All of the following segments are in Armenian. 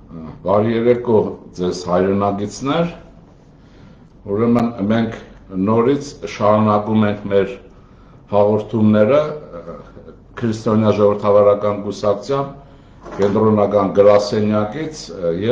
Բարի երեկո ձեզ հայրենագիցներ, ուրեմն մենք նորից շարունակում ենք մեր հաղորդումները քրիստոնյա ժողովրդավարական կուսակցության կենտրոնական գրասենյակից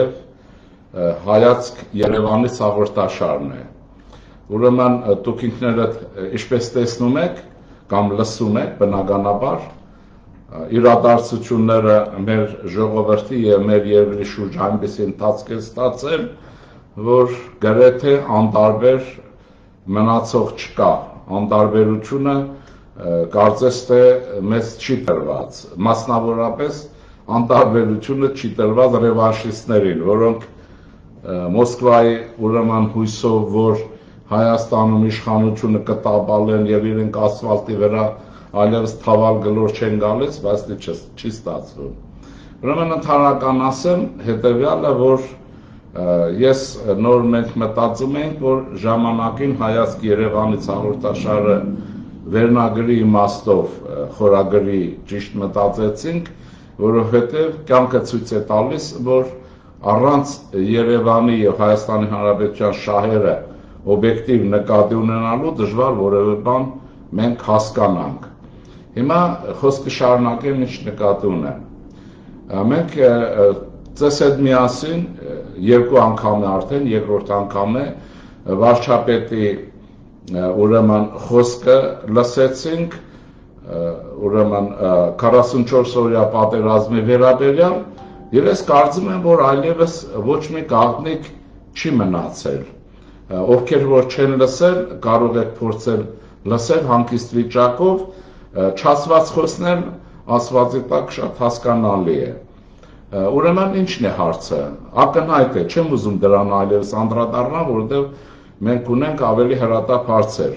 եւ հայացք Երևանից հաղորդաշարն է։ Ուրեմն դուք ինքներդ ինչպես տեսնում եք կամ լսում եք բնականաբար իրադարձությունները մեր ժողովրդի եւ մեր երկրի շուրջ այնպեսի ընթացք է ստացել, որ գրեթե անտարբեր մնացող չկա, անտարբերությունը կարծես թե մեզ չի տրված, մասնավորապես անտարբերությունը չի տրված ռևանշիստներին, որոնք Մոսկվայի ուրեմն հույսով, որ Հայաստանում իշխանությունը կտապալեն եւ իրենք ասֆալտի վրա այլևս թավալ գլոր չեն գալիս, բայց չի ստացվում։ Ուրեմն ընդհանրական ասեմ հետեւյալը, որ ես նոր մենք մտածում ենք, որ ժամանակին հայացք Երևանից հաղորդաշարը վերնագրի իմաստով խորագրի ճիշտ մտածեցինք, որովհետեւ կյանքը ցույց է տալիս, որ առանց Երևանի եւ Հայաստանի Հանրապետության շահերը օբյեկտիվ նկատի ունենալու դժվար որևէ բան մենք հասկանանք։ Հիմա խոսքը շարունակեմ ինչ նկատի ունեմ։ Մենք ծես հետ միասին երկու անգամ է արդեն, երկրորդ անգամ է վարչապետի ուրեմն խոսքը լսեցինք, ուրեմն 44 օրյա պատերազմի վերաբերյալ, եւ ես կարծում եմ, որ այլևս ոչ մի գաղտնիք չի մնացել։ Ովքեր որ չեն լսել, կարող եք փորձել լսել հանգիստ վիճակով, չասված խոսնել ասվածի տակ շատ հասկանալի է։ Ուրեմն ինչն է հարցը։ Ակնհայտ է, չեմ ուզում դրան այլևս անդրադառնալ, որովհետև մենք ունենք ավելի հրատապ հարցեր։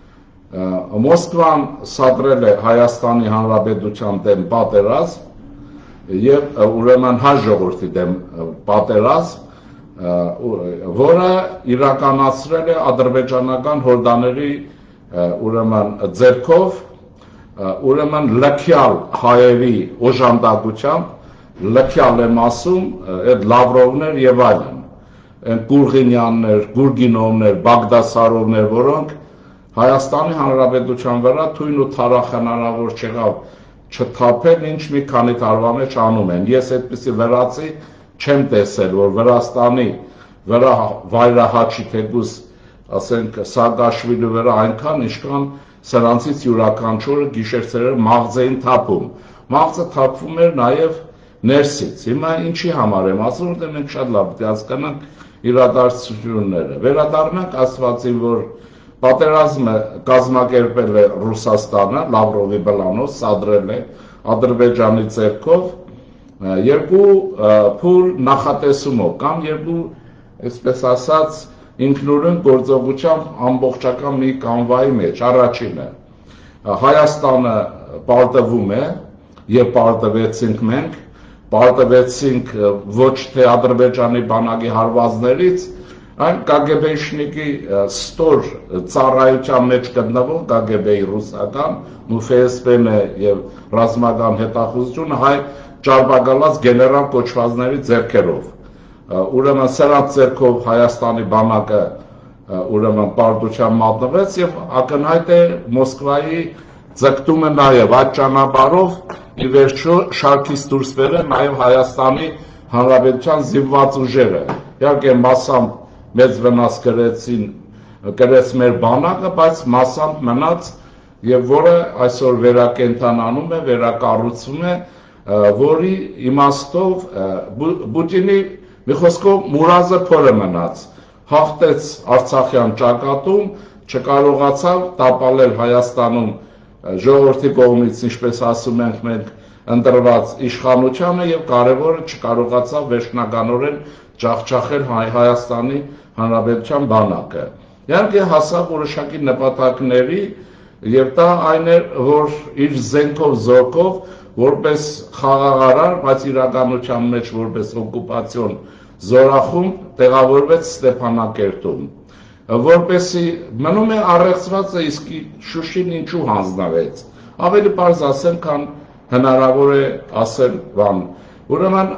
Մոսկվան սադրել է Հայաստանի Հանրապետության դեմ պատերազմ եւ ուրեմն հայ ժողովրդի դեմ պատերազմ, որը իրականացրել է ադրբեջանական հորդաների ուրեմն ձեռքով, ուրեմն լքյալ հայերի օժանդակությամբ, լքյալ եմ ասում, այդ Լավրովներ եւ այլն, այն Գուրգինյաններ, Գուրգինովներ, Բաղդասարովներ, որոնք Հայաստանի Հանրապետության վրա թույն ու թարախ հնարավոր չեղավ չթափել, ինչ մի քանի տարվա մեջ անում են։ Ես այդպիսի վրացի չեմ տեսել, որ Վրաստանի վրա վայրահաչի թեկուզ, ասենք Սաակաշվիլի վրա այնքան, ինչքան սրանցից յուրաքանչյուրը գիշեր-ցերեկ մաղձեին թափում։ Մաղձը թափվում էր նաև ներսից։ Հիմա ինչի համար եմ ասում, որտեղ մենք շատ լավ պետք է հասկանանք իրադարձությունները։ Վերադառնանք ասվածին, որ պատերազմը կազմակերպել է Ռուսաստանը, Լավրովի բլանով սադրել է Ադրբեջանի ձեռքով երկու փուլ նախատեսումով կամ երկու, այսպես ասած, ինքնուրույն գործողությամբ ամբողջական մի կանվայի մեջ։ Առաջինը Հայաստանը պարտվում է եւ պարտվեցինք մենք, պարտվեցինք ոչ թե Ադրբեջանի բանակի հարվածներից, այլ KGB-շնիկի ստոր ծառայության մեջ գտնվող KGB-ի ռուսական ու ՖՍԲ-ն եւ ռազմական հետախուզությունը հայ ճարպակալած գեներալ կոչվածների ձեռքերով։ Ուրեմն սրանց ձեռքով Հայաստանի բանակը ուրեմն պարտության մատնվեց եւ ակնհայտ է Մոսկվայի ձգտումը նաեւ այդ ճանապարհով ի վերջո շարքից դուրս բերել նաեւ Հայաստանի Հանրապետության զինված ուժերը։ Իհարկե մասամբ մեծ վնաս կրեց մեր բանակը, բայց մասամբ մնաց եւ որը այսօր վերակենդանանում է, վերակառուցվում է, որի իմաստով Պուտինի մի խոսքով մուրազը փորը մնաց, հաղթեց Արցախյան ճակատում, չկարողացավ տապալել Հայաստանում ժողովրդի կողմից, ինչպես ասում ենք մենք, ընտրված իշխանությանը եւ կարեւորը չկարողացավ վերջնականորեն ջախջախել Հայաստանի Հանրապետության բանակը։ Իհարկե հասավ որոշակի նպատակների եւ դա այն էր, որ իր զենքով զորքով որպես խաղաղարար, բայց իրականության մեջ որպես օկուպացիոն զորախումբ տեղավորվեց Ստեփանակերտում, որպեսի մնում է առեղծված է, իսկ Շուշին ինչու հանձնվեց։ Ավելի պարզ ասեմ, քան հնարավոր է ասել բան։ Ուրեմն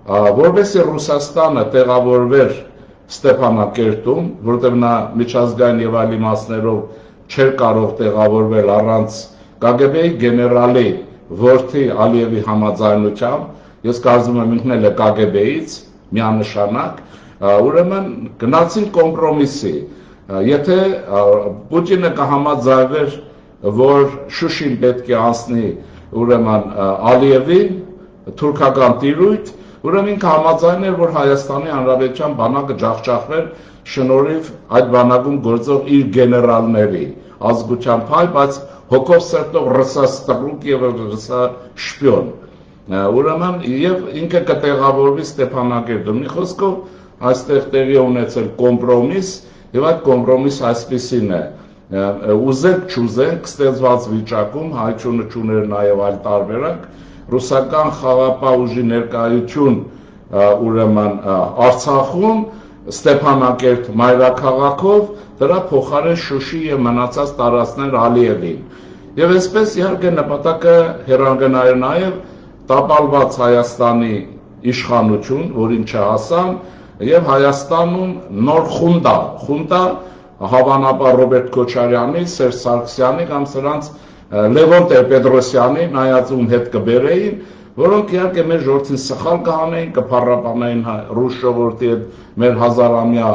որովհետեւ Ռուսաստանը տեղավորվեր Ստեփանակերտում, որտեղ նա միջազգային եւ այլ իմաստներով չէր կարող տեղավորվել առանց KGB-ի գեներալի որդի Ալիևի համաձայնությամբ, ես կարծում եմ ինքն էլ է KGB-ից միանշանակ, ուրեմն գնացին կոմպրոմիսի, եթե Պուտինը կհամաձայնվեր, որ Շուշին պետք է անցնի ուրեմն Ալիևին թուրքական տիրույթ, ուրեմն ինքը համաձայնել, որ Հայաստանի Հանրապետության բանակը ջախջախվեր շնորհիվ այդ բանակում գործող իր գեներալների ազգությամբ հայ, բայց հոգով սրտով ռսաստրուկ եւ ռսաշպիոն, ուրեմն եւ ինքը կտեղավորվի Ստեփանակերտում։ Մի խոսքով այստեղ տեղի ունեցել կոմպրոմիս եւ այդ կոմպրոմիսը այսպեսին է, ուզենք չուզենք ստեղծված վիճակում հայությունը չուներ նաեւ այլ տարբերակ, ռուսական խաղապահ ուժի ներկայություն ուրեմն Արցախում Ստեփանակերտ մայրաքաղաքով, դրա փոխարեն Շուշի եւ մնացած տարածքներ Ալիևին։ Եվ այսպես իհարկե նպատակը հեռանկարներ նաեւ տապալված Հայաստանի իշխանություն, որին չհասան, եւ Հայաստանում նոր խունտա հավանաբար Ռոբերտ Քոչարյանի, Սերժ Սարգսյանի կամ սրանց Լևոն Տեր-Պետրոսյանի նայածում հետ կբերեին, որոնք իհարկե մեր ժողովրդին սխալ կհանեին, կփառապանեին ռուս ժողովրդի հետ մեր հազարամյա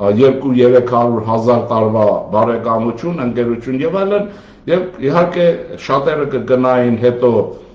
200-300 տարվա բարեկամություն, ընկերություն եւ այլն, եւ իհարկե շատերը կգնային հետո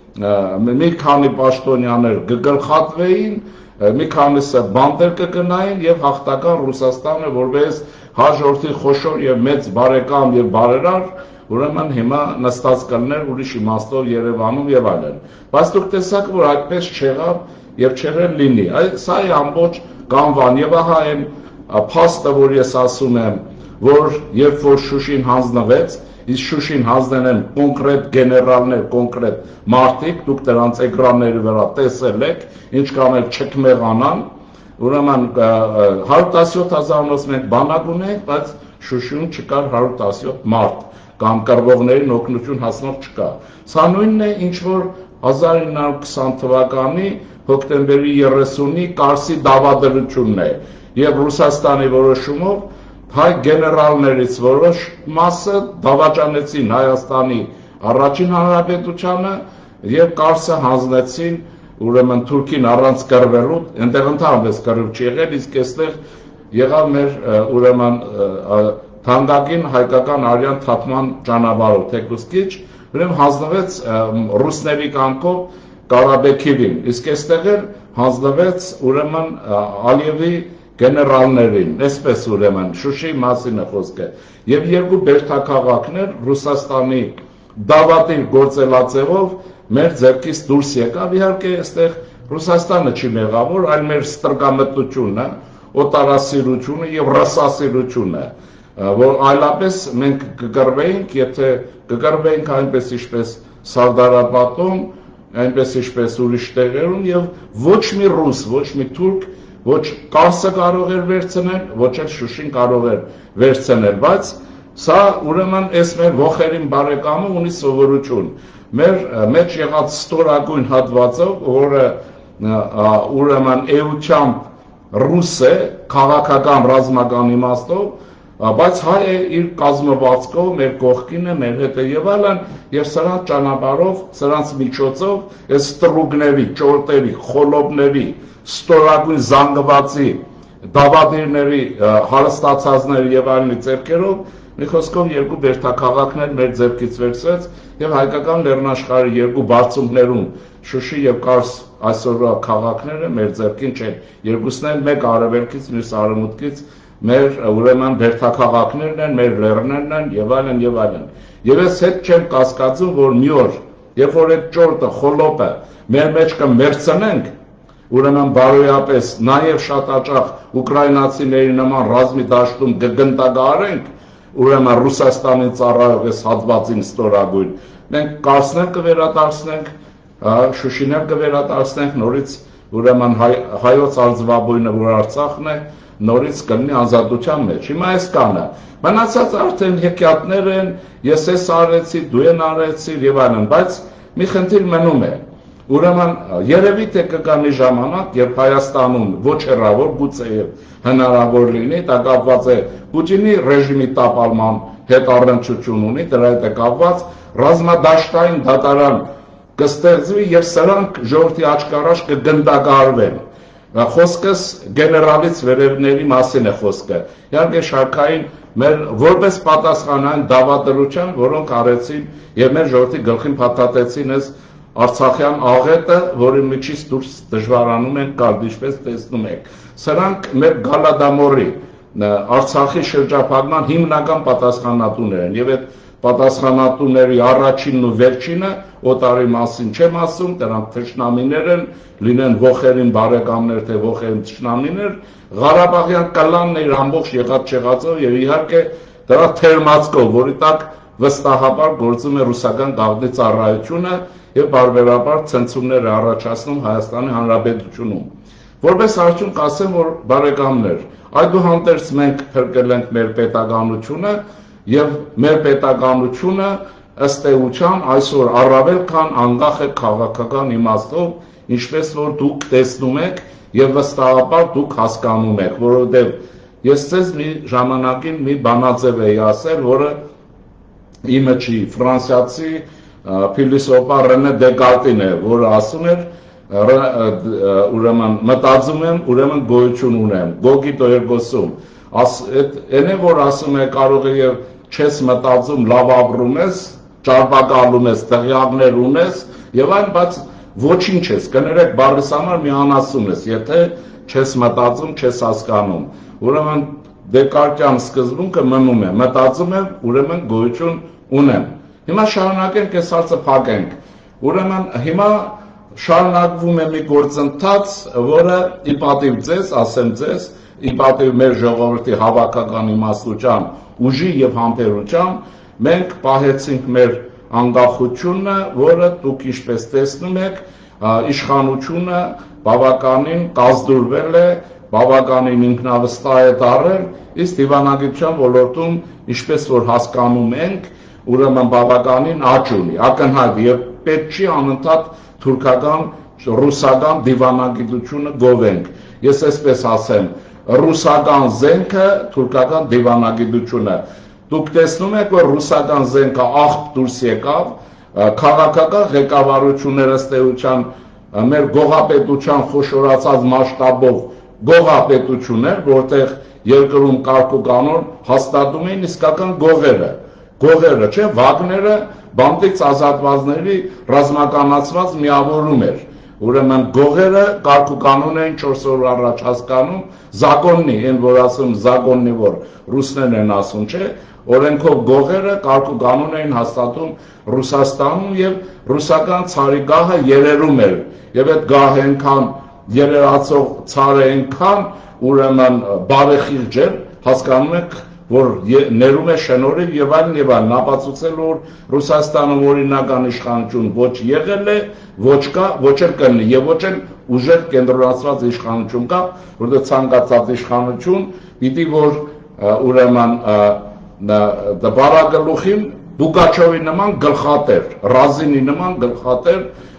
մի քանի պաշտոնյաներ կգլխատվեին, մի քանիսը բանտեր կգնային եւ հաղթական Ռուսաստանը որպես հաջորդի խոշոր եւ մեծ բարեկամ եւ բարերար, ուրեմն հիմա նստած կլներ ուրիշ իմաստով Երևանում եւ այլն։ Բայց դուք տեսաք, որ այդպես չեղավ եւ չեղել լինի։ Սա է ամբողջ կանվան եւ ահա այն փաստը, որ ես ասում եմ, որ երբ որ Շուշին հանձնվեց, իսկ Շուշին հանձնել են կոնկրետ գեներալներ, կոնկրետ մարդիկ, դուք դրանց էկրանների վրա տեսել եք, ինչ կանել չկմեղանան, ուրեմն 117,000-ից մենք բանակ ունենք, բայց Շուշիում չկար 117 մարդ կամ կռվողներին օգնություն հասնող չկա։ Սա նույնն է, ինչ որ 1920 թվականի հոկտեմբերի 30-ի Կարսի դավադրությունն է եւ Ռուսաստանի որոշումով հայ գեներալներից որոշ մասը դավաճանեցին Հայաստանի առաջին հանրապետությանը եւ Կարսը հանձնեցին ուրեմն Թուրքին առանց կռվելու, այնտեղ ընդհանրապես կռիվ չի եղել, իսկ այստեղ եղավ մեր ուրեմն թանկագին հայկական արյան թափման ճանապարհով թեկուզ քիչ, ուրեմն հանձնվեց ռուսների կամքով Կարաբեքիվին, իսկ այստեղ էլ հանձնվեց ուրեմն Ալիևի գեներալներին, այսպես ուրեմն Շուշիի մասին է խոսքը, եւ երկու բերդաքաղաքներ Ռուսաստանի դավատիր գործելացեով մեր ձեռքից դուրս եկավ, իհարկե այստեղ Ռուսաստանը չի մեղավոր, այլ մեր ստրկամտությունն է, օտարասիրությունը եւ ռասասիրությունը, որ այլապես մենք կգրվեինք, եթե կգրվեինք այնպես ինչպես Սարդարապատում, այնպես ինչպես ուրիշ տեղերում եւ ոչ մի ռուս, ոչ մի թուրք, ոչ Կարսը կարող էր վերցնել, ոչ էլ Շուշին կարող էր վերցնել, բայց սա ուրեմն այս մեր ողերին բարեկամը ունի սովորություն։ Մեր մեջ եղած ստորագույն հատվածով, որը ուրեմն էությամբ ռուս է, քաղաքական ռազմական իմաստով, բայց հայ է իր կազմվածքով, մեր կողքին է, մեր հետ է եւ այլն, եւ սրանց ճանապարհով, սրանց միջոցով այս ստրուգների, ճորտերի, խոլոբների, ստորագույն զանգվածի, դավադիրների, հարստացածների եւ այլնի ձեռքերով մի խոսքով երկու բերդաքաղաքներ մեր ձեռքից վերցրեց եւ հայկական լեռնաշխարհի երկու բարձունքներում Շուշի եւ Կարս այսօրվա քաղաքները մեր ձեռքին չեն, երկուսն են մեկ արևելքից, մյուս արևմուտքից մեր ուրեմն բերդաքաղաքներն են, մեր լեռներն են եւ այլն եւ այլն։ Եվ ես հետ չեմ կասկածում, որ մի օր, երբ որ այդ ճորտը, խոլոպը մեր մեջ կմերցնենք, ուրեմն բարոյապես նաեւ շատ հաճախ ուկրաինացիների նման ռազմի դաշտում կգնտագարենք, ուրեմն Ռուսաստանի ծառայող այս հատվածին ստորագույն, մենք Կարսներ կվերադարձնենք, Շուշիներ կվերադարձնենք, նորից ուրեմն հայոց արձվաբույնը, որ Արցախն է, նորից կլինի ազատության մեջ։ Հիմա այս կանը, մնացած արդեն հեքիաթներ են, ես էս արեցի, դու են արեցիր եւ այլն, բայց մի խնդիր մնում է, Ուրեմն երևի թե կգանի ժամանակ, երբ Հայաստանում ոչ հեռավոր, գուցե հնարավոր լինի, դա կապված է Պուտինի ռեժիմի տապալման հետ առնչություն ունի, դրա հետ է կապված ռազմադաշտային դատարան կստեղծվի եւ սրանք ժողովրդի աչքարաշ կգնդակահարվեն։ Խոսքս գեներալից վերևների մասին է խոսքը։ Իհարկե շարքային մեր որպես պատասխանային դավադրության, որոնք արեցին եւ մեր ժողովրդի գլխին փաթաթեցին այս Արցախյան աղետը, որի միջից դուրս դժվարանում են կալ, ինչպես տեսնում եք։ Սրանք մեր գալադամորի Արցախի շրջափակման հիմնական պատասխանատուներ են եւ այդ պատասխանատուների առաջինն ու վերջինը օտարի մասին չեմ ասում, դրանք թշնամիներ են, լինեն ողերին բարեկամներ, թե ողերին թշնամիներ, Ղարաբաղյան կլանն իր ամբողջ եղած-չեղածով եւ իհարկե դրա թերմացքով, որի տակ վստահաբար գործում է ռուսական գաղտնի ծառայությունը եւ բարբերաբար ցնցումներ է առաջացնում Հայաստանի Հանրապետությունում։ Որպես արդյունք ասեմ, որ բարեկամներ, այդուհանդերձ մենք փրկել ենք մեր պետականությունը եւ մեր պետականությունը ըստ էության այսօր առավել քան անկախ է քաղաքական իմաստով, ինչպես որ դուք տեսնում եք եւ վստահաբար դուք հասկանում եք, որովհետեւ ես ցեզ մի ժամանակին մի բանաձև էի ասել, որը իմը չի, ֆրանսիացի փիլիսոփա Ռենե Դեկարտին է, որը ասում էր ուրեմն մտածում եմ, ուրեմն գոյություն ունեմ, գոգիտո երգոսում, այն է որ ասում է կարող է եւ չես մտածում, լավ ապրում ես, ճարպակալում ես, տեղյակներ ունես եւ այն, բայց ոչինչ ես, կներեք բառիս համար մի անասուն ես, եթե չես մտածում, չես հասկանում։ Ուրեմն Դեկարտյան սկզբունքը մնում է, մտածում եմ, ուրեմն գոյություն ունեմ։ Հիմա շարունակենք այս հարցը փակենք։ Ուրեմն հիմա շարունակվում է մի գործընթաց, որը ի պատիվ ձեզ, ասեմ ձեզ, ի պատիվ մեր ժողովրդի հավաքական իմաստության, ուժի եւ համբերության, մենք պահեցինք մեր անկախությունը, որը դուք ինչպես տեսնում եք, իշխանությունը բավականին կազդուրվել է, բավականին ինքնավստահ է դառել, իսկ դիվանագիտության ոլորտում, ինչպես որ հասկանում ենք, ուրեմն բավականին աճ ունի, ակնհայտ եւ պետք չի անընդհատ թուրքական, ռուսական դիվանագիտությունը գովենք։ Ես այսպես ասեմ, ռուսական զենքը, թուրքական դիվանագիտությունը։ Դուք տեսնում եք, որ ռուսական զենքը աղբ դուրս եկավ, քաղաքական ղեկավարությունները ըստ էության մեր գողապետության խոշորացած մասշտաբով գողապետություններ, որտեղ երկրում կարգ ու կանոն հաստատում էին իսկական գողերը, չէ, Վագները բանտից ազատվածների ռազմականացված միավորում էր։ Ուրեմն գողերը կարգ ու կանոն էին 4 օր առաջ հասկանում, զակոննի, այն որ ասում զակոննի, որ ռուսներն են ասում, չէ, օրենքով գողերը կարգ ու կանոն էին հաստատում Ռուսաստանում եւ ռուսական ցարի գահը երերում էր։ Եվ այդ գահը այնքան երերացող ցարը այնքան ուրեմն բարեխիղճ էր, հասկանում եք, որ ներում է շնորհիվ եւ այլն, ապացուցել որ Ռուսաստանում օրինական իշխանություն ոչ եղել է, ոչ կա, ոչ էլ կլինի եւ ոչ էլ ուժեղ կենտրոնացված իշխանություն կա, որտեղ ցանկացած իշխանություն պիտի որ ուրեմն դպարագլուխին Բուգաչովի նման գլխատեր, Ռազինի նման գլխատեր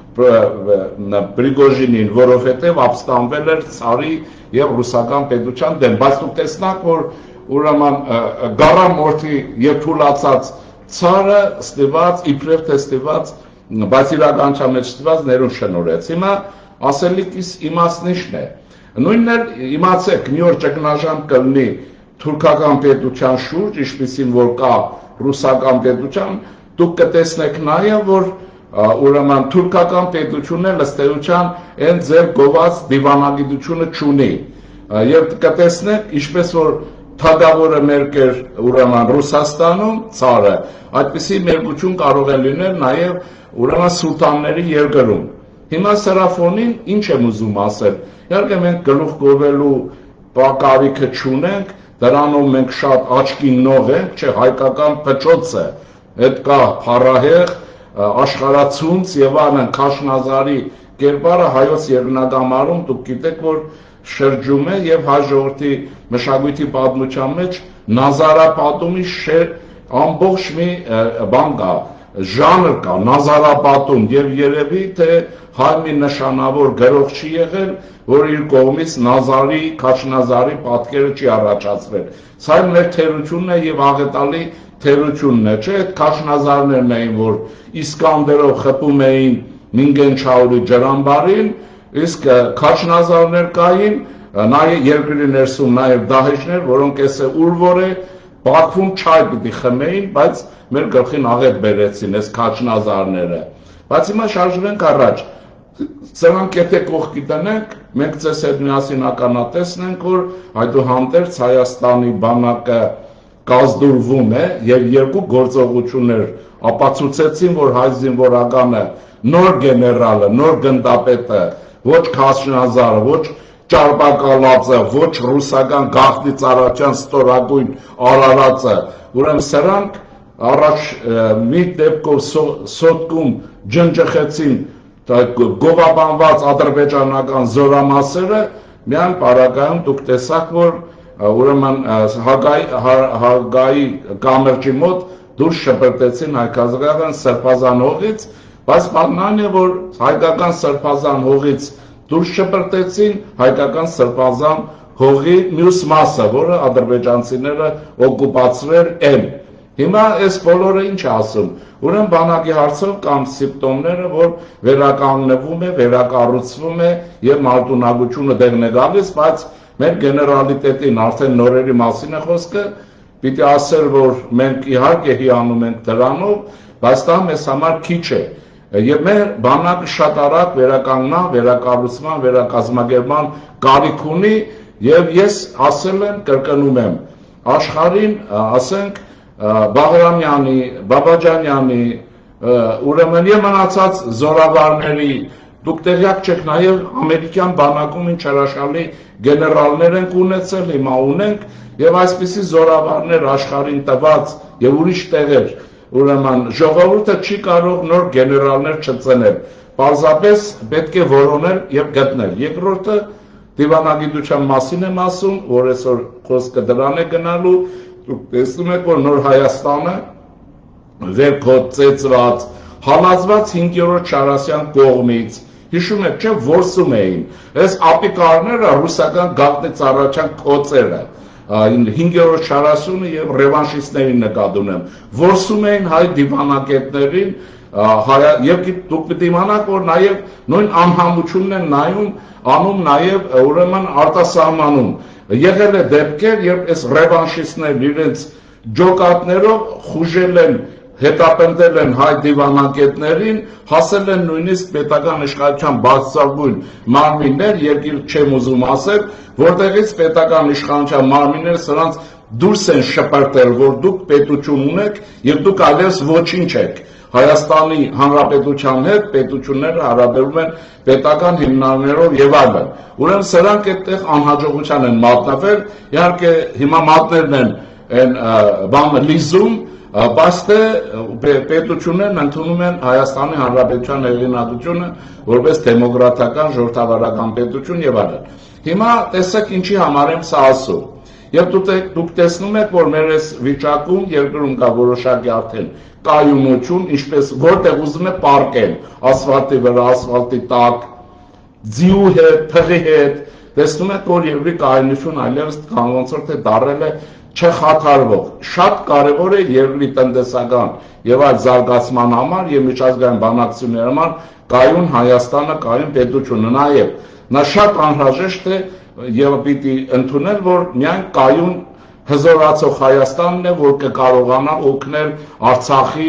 Պրիգոժինին, որովհետեւ ապստամբել էր ցարի եւ ռուսական պետության դեմ, բայց դուք տեսնաք որ ուրեմն գարամորթի եւ թուլացած ցարը ստիված իբրև թե ստիված, բայց իրականության մեջ ստիված ներուն շնորհեց։ Հիմա ասելիքիս իմաստնիշն է։ Նույնն էլ իմացեք, մի օր ճգնաժամ կլինի թուրքական պետության շուրջ, ինչպիսին որ կա ռուսական պետության, դուք կտեսնեք նաեւ որ ուրեմն թուրքական պետությունն էլ ըստ էության այն ձեր գոված դիվանագիտությունը չունի։ Եվ կտեսնեք, ինչպես որ թագավորը մերկեր ուրեմն Ռուսաստանում ցարը, այդպիսի մերկություն կարող է լինել նաև ուրեմն սուլտանների երկրում։ Հիմա սրա ֆոնին ինչ եմ ուզում ասել։ Իհարկե մենք գլուխ գովելու կարիքը չունենք, դրանով մենք շատ աչքի նող ենք, չէ, հայկական փչոց է, այդ կա փառահեղ, աշխարհացունց եւ այլն Քաշնազարի կերպարը հայոց երկնակամարում դուք գիտեք որ շրջում է եւ հայ ժողովրդի մշակույթի պատմության մեջ նազարապատումի ամբողջ մի բան կա, ժանր կա, նազարապատում եւ երևի թե հայ մի նշանավոր գրող չի եղել, որ իր կողմից Նազարի, Քաչնազարի պատկերը չի առաջացրել։ Սա մեր թերությունն է եւ աղետալի թերությունն է, չէ՞, այդ Քաչնազարներն էին, որ Իսկանդերով խփում էին Մինգենչաուրի ջրամբարին, իսկ Քաչնազարներ կային նաև երկրի ներսում նաև դահիճներ, որոնք էսե ուրվոր է Բաքվում չայ պիտի խմեին, բայց մեր գլխին աղետ բերեցին այս Քաչնազարները։ Բայց հիմա շարժվենք առաջ։ Սրանք եթե կողքի տնենք, մենք ձեզ հետ միասին ականատեսնենք, որ այդուհանդերձ Հայաստանի բանակը կազդուրվում է եւ երկու գործողություններ ապացուցեցին, որ հայ զինվորականը նոր գեներալը, նոր գնդապետը, ոչ Քաչնազարը, ոչ Ճարպակալածը, ոչ ռուսական գաղտնի ծառայության ստորագույն Արարածը, ուրեմն սրանք առաջ մի դեպքով սոտկում ջնջխեցին գովաբանված ադրբեջանական զորամասերը, միայն պարագայում դուք տեսաք, որ ուրեմն Հագայի կամրջի մոտ դուրս շպրտեցին հայկազգական սրբազան հողից, բայց բանն է, որ հայկական սրբազան հողից դուրս շպրտեցին հայկական սրբազան հողի մյուս մասը, որը ադրբեջանցիները օկուպացրել են։ Հիմա այս բոլորը ինչ ասում, ուրեմն բանակի հարցով կամ սիմպտոմները, որ վերականգնվում է, վերակառուցվում է եւ մարտունակությունը դեղն է գալիս, բայց մեր գեներալիտետին արդեն նորերի մասին է խոսքը, պիտի ասել, որ մենք իհարկե հիանում ենք դրանով, բայց դա մեզ համար քիչ է։ Եվ մեր բանակը շատ արագ վերականգնա, վերակառուցման, վերակազմակերպման կարիք ունի եւ ես ասել եմ, կրկնում եմ, աշխարհին, ասենք, Բաղրամյանի, Բաբաջանյանի, ուրեմն եւ մնացած զորավարների, դուք տեղյակ չեք նաեւ ամերիկյան բանակում ինչ հրաշալի գեներալներ ենք ունեցել, հիմա ունենք եւ այսպիսի զորավարներ աշխարհին տված եւ ուրիշ տեղեր Ուրեմն ժողովուրդը չի կարող նոր գեներալներ չծնել, պարզապես պետք է որոնել եւ գտնել։ Երկրորդը դիվանագիտության մասին եմ ասում, որ այսօր խոսքը դրան է գնալու, դուք տեսնում եք, որ նոր Հայաստանը վերքոծեցված, հալածված 5-րդ Շարասյան կողմից, հիշում եք, չէ, որսում էին։ Այս ապիկարները ռուսական գաղտնի ծառայության կոծերը 5-րդ շարասյունը եւ ռևանշիստներին նկատի ունեմ, որսում էին հայ դիվանագետներին եւ դուք պիտի իմանաք, որ նաեւ նույն անհամությունն են անում նաեւ ուրեմն արտասահմանում։ Եղել է դեպքեր, երբ այս ռևանշիստներն իրենց ջոկատներով խուժել են, հետապնդել են հայ դիվանագետներին, հասել են նույնիսկ պետական իշխանության բարձրագույն մարմիններ, երկիր չեմ ուզում ասել, որտեղից պետական իշխանության մարմինները սրանց դուրս են շպրտել, որ դուք պետություն ունեք եւ դուք այլևս ոչինչ եք։ Հայաստանի Հանրապետության հետ պետությունները հարաբերում են պետական հիմնարներով եւ այլն։ Ուրեմն սրանք այդտեղ անհաջողության են մատնվել, իհարկե հիմա մատներն են բանը լիզում, բայց պետություններն ընդունում են Հայաստանի Հանրապետության հեղինակությունը որպես դեմոկրատական ժողովրդավարական պետություն եւ այլն։ Հիմա տեսեք ինչի համար եմ սա ասում։ Եվ դուք տեսնում եք, որ մեր այս վիճակում երկրում կա որոշակի արդեն կայունություն, ինչպես որտեղ ուզում է պարկել, ասֆալտի վրա, ասֆալտի տակ, ձիու հետ, փղի հետ, տեսնում եք, որ երկրի կայունություն այլևս ոնց որ թե դարել է չխաթարվող։ Շատ կարևոր է երկրի տնտեսական եւ այլ զարգացման համար եւ միջազգային բանակցությունների համար կայուն Հայաստանը, կայուն պետությունը նաեւ նա շատ անհրաժեշտ է եւ պիտի ընդունել, որ միայն կայուն հզորացող Հայաստանն է, որ կկարողանա օգնել Արցախի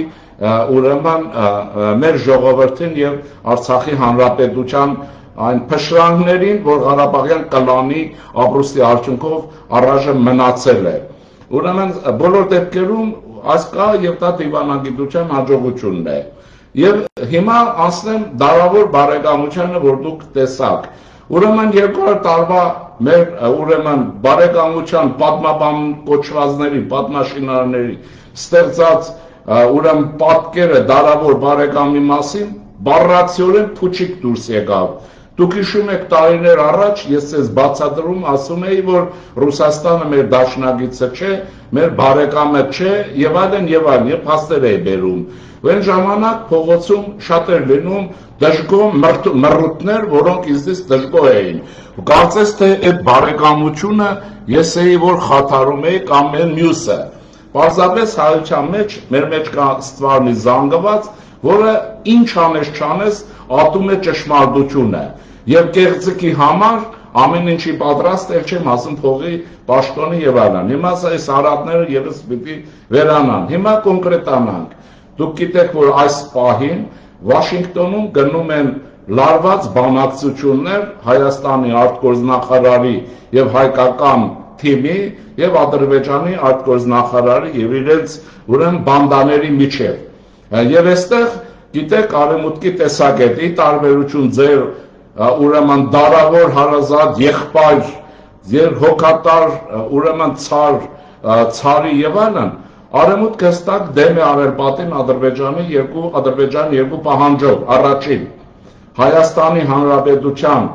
ուրեմն մեր ժողովրդին եւ Արցախի հանրապետության այն փշրանքներին, որ Ղարաբաղյան կլանի ապրուստի արդյունքով առայժմ մնացել է։ Ուրեմն բոլոր դեպքերում այս կա եւ դա դիվանագիտության հաջողությունն է։ Եվ հիմա ասեմ դարավոր բարեկամությանը, որ դուք տեսաք։ Ուրեմն 200 տարվա մեր ուրեմն բարեկամության պատմաբան կոչվածների, պատմաշինարների ստեղծած ուրեմն պատկերը դարավոր բարեկամի մասին բառացիորեն փուչիկ դուրս եկավ։ Դուք հիշում եք տարիներ առաջ ես ձեզ բացատրում ասում էի, որ Ռուսաստանը մեր դաշնակիցը չէ, մեր բարեկամը չէ եւ այլն եւ այլն, եւ փաստեր էի բերում։ Այն ժամանակ փողոցում շատ էր լինում դժգոհ մռութներ, որոնք ինձնից դժգոհ էին։ Կարծես թե այդ բարեկամությունը ես էի որ խաթարում էի կամ այն մյուսը։ Պարզապես հայության մեջ մեր մեջ կա ստվար մի զանգված, որը ինչ անես չանես ատում է ճշմարտությունը եւ կեղծիքի համար ամեն ինչի պատրաստ ել չեմ ասում փողի պաշտոնի եւ այլն։ Հիմա այս արատները եւս պիտի վերանան։ Հիմա կոնկրետանանք։ Դուք գիտեք, որ այս պահին Վաշինգտոնում գնում են լարված բանակցություններ Հայաստանի արտգործնախարարի եւ հայկական թիմի եւ Ադրբեջանի արտգործնախարարի եւ իրենց ուրեմն բանդաների միջեւ։ Եվ այստեղ գիտեք արևմուտքի տեսակետի տարբերություն ձեր ուրեմն դարավոր հարազատ եղբայր ձեր հոգատար ուրեմն ցարի եւ այլն արևմուտքը հստակ դեմ է արել պատին Ադրբեջանի երկու պահանջով առաջին Հայաստանի Հանրապետության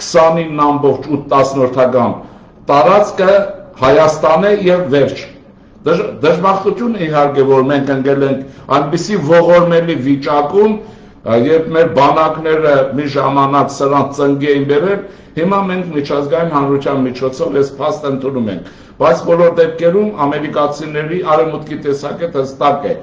29.8 տարածքը Հայաստան է եւ վերջ Դժբախտություն իհարկե որ մենք ընկել ենք այնպիսի ողորմելի վիճակում երբ մեր բանակները մի ժամանակ սրանց ծնգի էին բերել հիմա մենք միջազգային հանրության միջոցով այս փաստը ընդունում ենք բայց բոլոր դեպքերում ամերիկացիների արևմուտքի տեսակետը հստակ է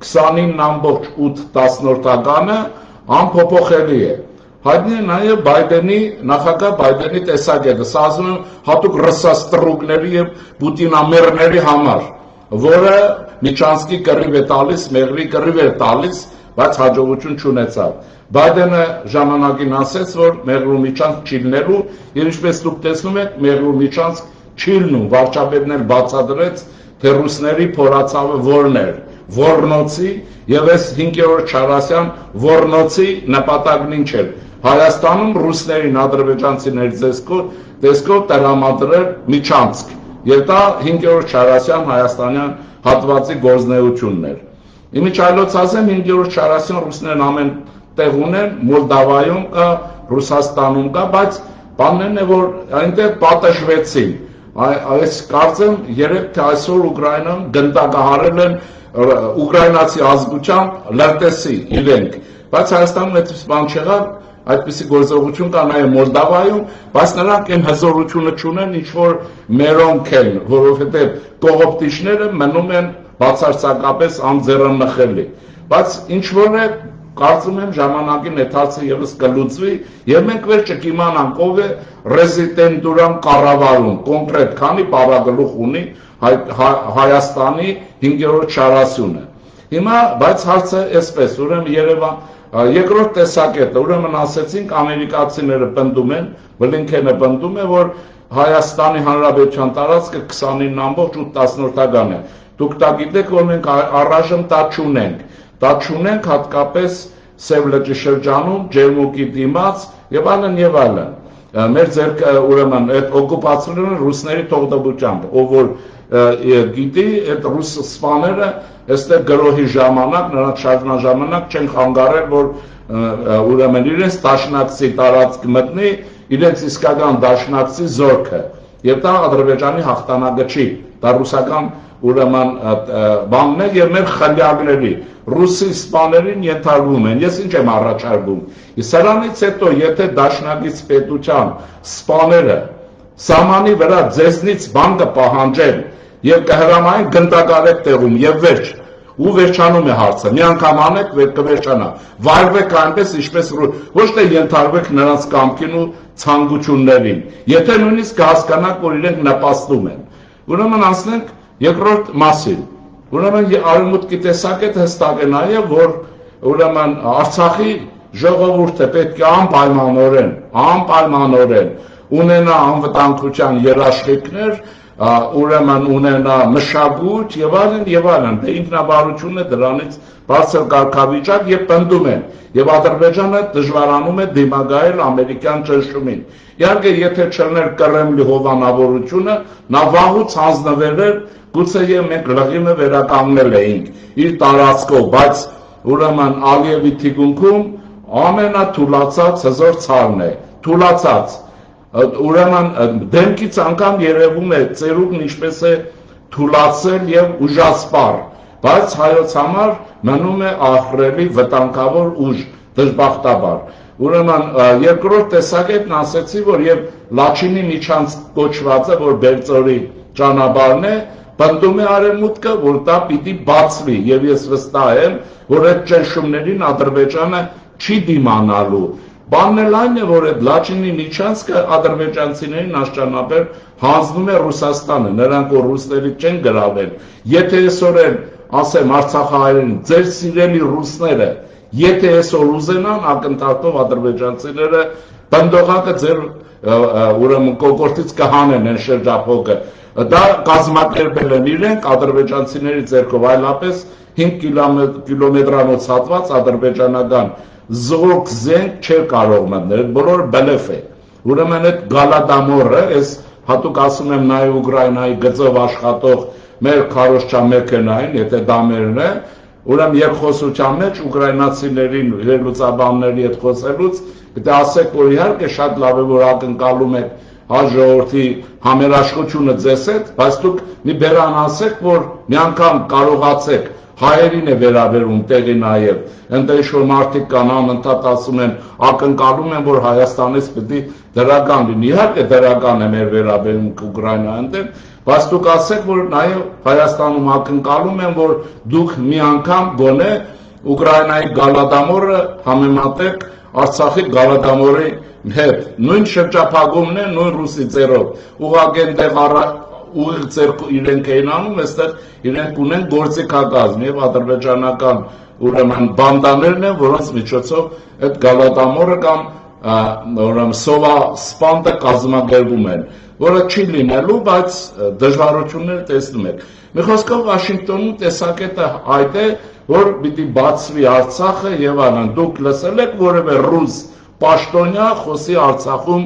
29.8 անփոփոխելի է հայտնի է նաև Բայդենի նախագահ Բայդենի տեսակետը սա ասում եմ հատուկ ռսաստրուկների եւ պուտինամերների համար որը Միչանսկի կռիվ է տալիս, Մեղրի կռիվ է տալիս, բայց հաջողություն չունեցավ։ Բայդենը ժամանակին ասեց, որ Մեղրու Միչանսկ չի լինելու, եւ ինչպես դուք տեսնում եք, Մեղրու Միչանսկ չի լինում, վարչապետն էլ բացատրեց, թե ռուսների փորացավը որն էր, Ոռնոցի եւ այս 5-րդ Չարասյան Ոռնոցի նպատակն ինչ էր։ Հայաստանում ռուսներին ադրբեջանցիների տեսքով տրամադրել Միչանսկ Եվ դա 5-րդ Չարասյան Հայաստանյան հատվածի գործնեությունն էր։ Իմիջայլոց ասեմ 5-րդ Չարասյան ռուսներն ամեն տեղ ունեն, Մոլդավայում կա, Ռուսաստանում կա, բայց բանն է որ այնտեղ պատժվեցին։ Այս կարծեմ երբ թե այսօր Ուկրաինան գնդակահարել են ուկրաինացի ազգությամբ լրտեսի իրենք, բայց Հայաստանում այդպես բան չեղավ այդպիսի գործողություն կա նաև Մոլդավայում, բայց նրանք այն հզորությունը չունեն, ինչ որ մերոնք են, որովհետև կողոպտիչները մնում են բացարձակապես անձեռնմխելի։ Բայց ինչ որ է, կարծում եմ ժամանակին այդ հարցը ևս կլուծվի, եւ մենք վերջը կիմանանք ով է ռեզիդենտուրան կառավարում, կոնկրետ քանի պարագլուխ ունի Հայաստանի 5-րդ Չարասյունը։ Հիմա բայց հարցը էսպես, ուրեմն Երևան Երկրորդ տեսակետը, ուրեմն ասեցինք ամերիկացիները պնդում են, Բլինքենը պնդում է, որ Հայաստանի Հանրապետության տարածքը 29.8 է։ Դուք դա գիտեք, որ մենք առայժմ դա չունենք հատկապես Սև լճի շրջանում, Ջերմուկի դիմաց եւ այլն եւ այլն։ Մեր ձեռքը ուրեմն այդ օկուպացիոն ռուսների թողտվությամբ, ով որ գիտի, այդ ռուս սպաները այստեղ գրոհի ժամանակ, նրանց շարժման չեն խանգարել, որ ուրեմն իրենց դաշնակցի տարածք մտնի, իրենց իսկական դաշնակցի զորքը։ Եվ դա Ադրբեջանի հաղթանակը չի, դա ռուսական ուրեմն բանն է եւ մեր խնդիրների ռուսի սպաներին ենթարկվում են։ Ես ինչ եմ առաջարկում։ Սրանից հետո եթե դաշնակից պետության սպաները սահմանի վրա ձեզնից բան կպահանջեն եւ կհրամայեն գնդակարեք տեղում եւ վերջ ու վերջանում է հարցը մի անգամ անեք կվերջանա վայրվեք այնպես ինչպես ոչ թե ենթարկվեք նրանց կամքին ու ցանկություններին եթե նույնիսկ կհասկանաք որ իրենք նպաստում են ուրեմն անցնենք երկրորդ մասին ուրեմն արևմուտքի տեսակետը հստակ է նաեւ որ ուրեմն Արցախի ժողովուրդը պետք է անպայմանորեն ունենա անվտանգության երաշխիքներ ուրեմն ունենա մշակույթ եւ այլն դե ինքնաբարությունը դրանից բարձր կարգավիճակ եւ պնդում են եւ Ադրբեջանը դժվարանում է դիմակայել ամերիկյան ճնշումին իհարկե եթե չլներ Կրեմլի հովանավորությունը նա վաղուց հանձնվել էր գուցե մենք լղիմը վերականգնել էինք իր տարածքով բայց ուրեմն Ալիևի թիկունքում ամենաթուլացած հզոր ցարն է թուլացած ուրեմն դեմքից անգամ երևում է ծերուկն ինչպես է թուլացել եւ ուժասպառ բայց հայոց համար մնում է ահռելի վտանգավոր ուժ դժբախտաբար։ Ուրեմն երկրորդ տեսակետն ասեցի, որ եւ Լաչինի միջանց կոչվածը, որ Բերձորի ճանապարհն է, պնդում է արևմուտքը, որ դա պիտի բացվի, եւ ես վստահ եմ, որ այդ ճնշումներին Ադրբեջանը չի դիմանալու։ Բանն էլ այն է, որ այդ Լաչինի միջանցքը ադրբեջանցիներին աշճանաբեր հանձնում է Ռուսաստանը, նրանք որ ռուսներից չեն գրավել։ Եթե այսօր են, ասեմ արցախահայերին, ձեր սիրելի ռուսները, եթե այսօր ուզենան, ակնթարթով ադրբեջանցիները բնդողակը ձեր ուրեմն կոկորտից կհանեն են շրջափոկը։ Դա կազմակերպել են իրենք ադրբեջանցիների ձեռքով, այլապես 5 կիլոմետրանոց հատված ադրբեջանական զորք զենք չէր կարող մտնել, այդ բոլորը բլեֆ է։ Ուրեմն այդ Գալադամորը, այս հատուկ ասում եմ նաև Ուկրաինայի գծով աշխատող մեր քարոզչա մեքենային, եթե դա մերն է, ուրեմն երկխոսության մեջ ուկրաինացիներին վերլուծաբանների հետ խոսելուց գիտե ասեք, որ իհարկե շատ լավ է, որ ակնկալում եք ժողովրդի համերաշխությունը ձեզ հետ, բայց դուք մի բերան ասեք, որ մի անգամ կարողացեք հայերին է վերաբերում տեղի նաև, այնտեղ ինչ-որ մարդիկ կան անընդհատ ասում են, ակնկալում են, որ Հայաստանից պիտի դրական լինի, իհարկե դրական է մեր վերաբերմունքը Ուկրաինայից, բայց դուք ասեք, որ նաև Հայաստանում ակնկալում են, որ դուք մի անգամ գոնե Ուկրաինայի Գալադամորը համեմատեք Արցախի Գալադամորի հետ, նույն շրջափակումն է, նույն ռուսի ձեռով, ուղղակի այնտեղ ուղիղ ձեռք իրենք էին անում, այստեղ իրենք ունեն գործիքակազմ եւ ադրբեջանական ուրեմն բանդաներն են, որոնց միջոցով այդ Գալադամորը կամ ուրեմն Սովա սպանդը կազմակերպում են, որը չի լինելու, բայց դժվարություններ տեսնում եք։ Մի խոսքով Վաշինգտոնում տեսակետը այդ է, որ պիտի բացվի Արցախը եւ այլն։ Դուք լսել եք որևէ ռուս պաշտոնյա խոսի Արցախում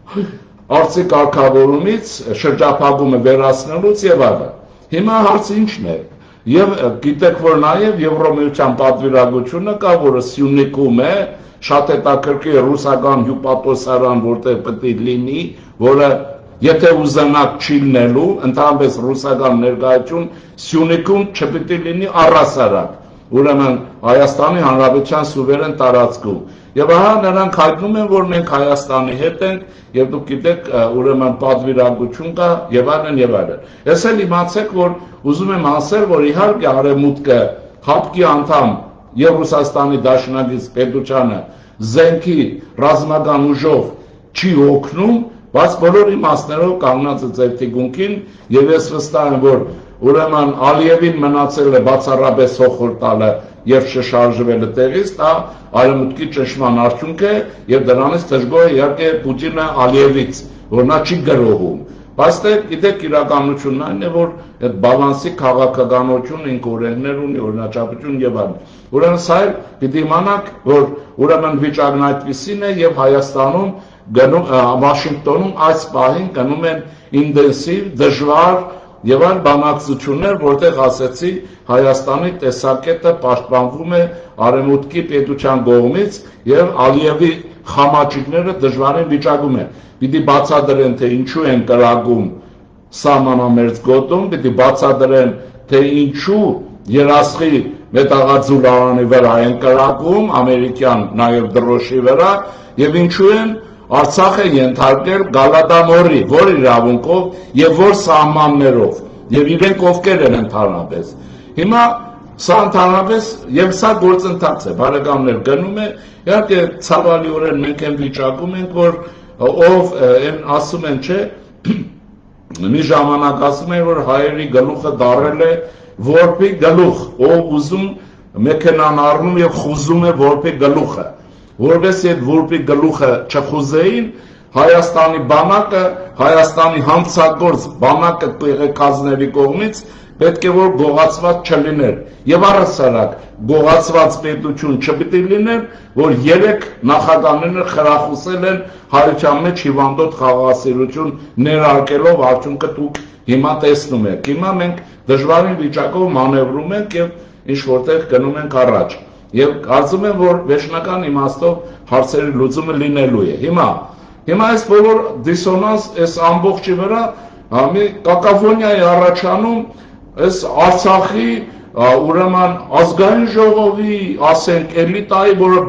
արծի կարգավորումից, շրջափակումը վերացնելուց եւ այլն։ Հիմա հարցը ի՞նչն է։ Եվ գիտեք, որ նաեւ Եվրոմիության պատվիրակությունը կա, որը Սյունիքում է, շատ հետաքրքիր ռուսական հյուպատոսարան, որտեղ պետք է լինի, որը եթե ուզենաք չի լինելու, ընդհանրապես ռուսական ներկայություն Սյունիքում չպետք է լինի առհասարակ։ Ուրեմն Հայաստանի Հանրապետության սուվերեն տարածքում։ Եվ ահա նրանք հայտնում են, որ մենք Հայաստանի հետ ենք, եւ դուք գիտեք, ուրեմն պատվիրակություն կա եւ այլն եւ այլն։ Ես էլ իմացեք, որ ուզում եմ ասել, որ իհարկե արևմուտքը հապկի անդամ եւ Ռուսաստանի Դաշնակից պետությանը զենքի ռազմական ուժով չի օգնում, բայց բոլոր իմաստներով կանգնած է ձեր թիկունքին եւ ես վստահ եմ, որ ուրեմն Ալիևին մնացել է բացառապես հոխոր տալը եւ շշարժվելը տեղից, դա արևմուտքի ճնշման արդյունք է եւ դրանից դժգոհ է իհարկե Պուտինը Ալիևից, որ նա չի գրողում։ Բայց դե գիտեք իրականությունն այն է, որ այդ բալանսի քաղաքականություն ինք օրենքներ ունի, օրինաչափություն եւ այլն։ Ուրեմն սա էլ պիտի իմանաք, որ ուրեմն վիճակն այդպիսին է եւ Հայաստանում գնում Վաշինգտոնում այս պահին գնում են ինտենսիվ դժվար եւ այլ բանակցություններ, որտեղ ասեցի Հայաստանի տեսակետը պաշտպանվում է արևմուտքի պետության կողմից եւ Ալիևի խամաճիկները դժվարին վիճակում են։ Պիտի բացատրեն, թե ինչու են կրակում սահմանամերձ գոտում, պիտի բացատրեն, թե ինչու երասխի մետաղաձուլարանի վրա են կրակում, ամերիկյան նաեւ դրոշի վրա եւ ինչու են Արցախը ենթարկել Գալադամորի, որ իրավունքով եւ որ սահմաններով եւ իրենք ովքեր են ընդհանրապես։ Հիմա սա ընդհանրապես եւ սա գործընթաց է, բարեկամներ գնում է, իհարկե ցավալիորեն մենք այն վիճակում ենք, որ ով այն ասում են, չէ, մի ժամանակ ասում են, որ հայերի գլուխը դարել է որբի գլուխ, ով ուզում մեքենան առնում եւ խուզում է որբի գլուխը։ Որովհետեւ այդ որբի գլուխը չխուզեին, Հայաստանի բանակը, Հայաստանի հանցագործ բանակը տեղեկազների կողմից պետք է որ գողացված չլիներ։ Եվ առհասարակ գողացված պետություն չպիտի լիներ, որ 3 նախագահները խրախուսել են հայության մեջ հիվանդոտ խաղաղասիրություն ներարկելով արդյունքը դուք հիմա տեսնում եք։ Հիմա մենք դժվարին վիճակով մանևրում ենք եւ ինչ որտեղ գնում ենք առաջ։ Եվ կարծում եմ, որ վերջնական իմաստով հարցերի լուծումը լինելու է։ Հիմա այս բոլոր դիսոնանս, այս ամբողջի վրա մի կակաֆոնիա է առաջանում, այս Արցախի ուրեմն ազգային ժողովի, ասենք, էլիտայի, որը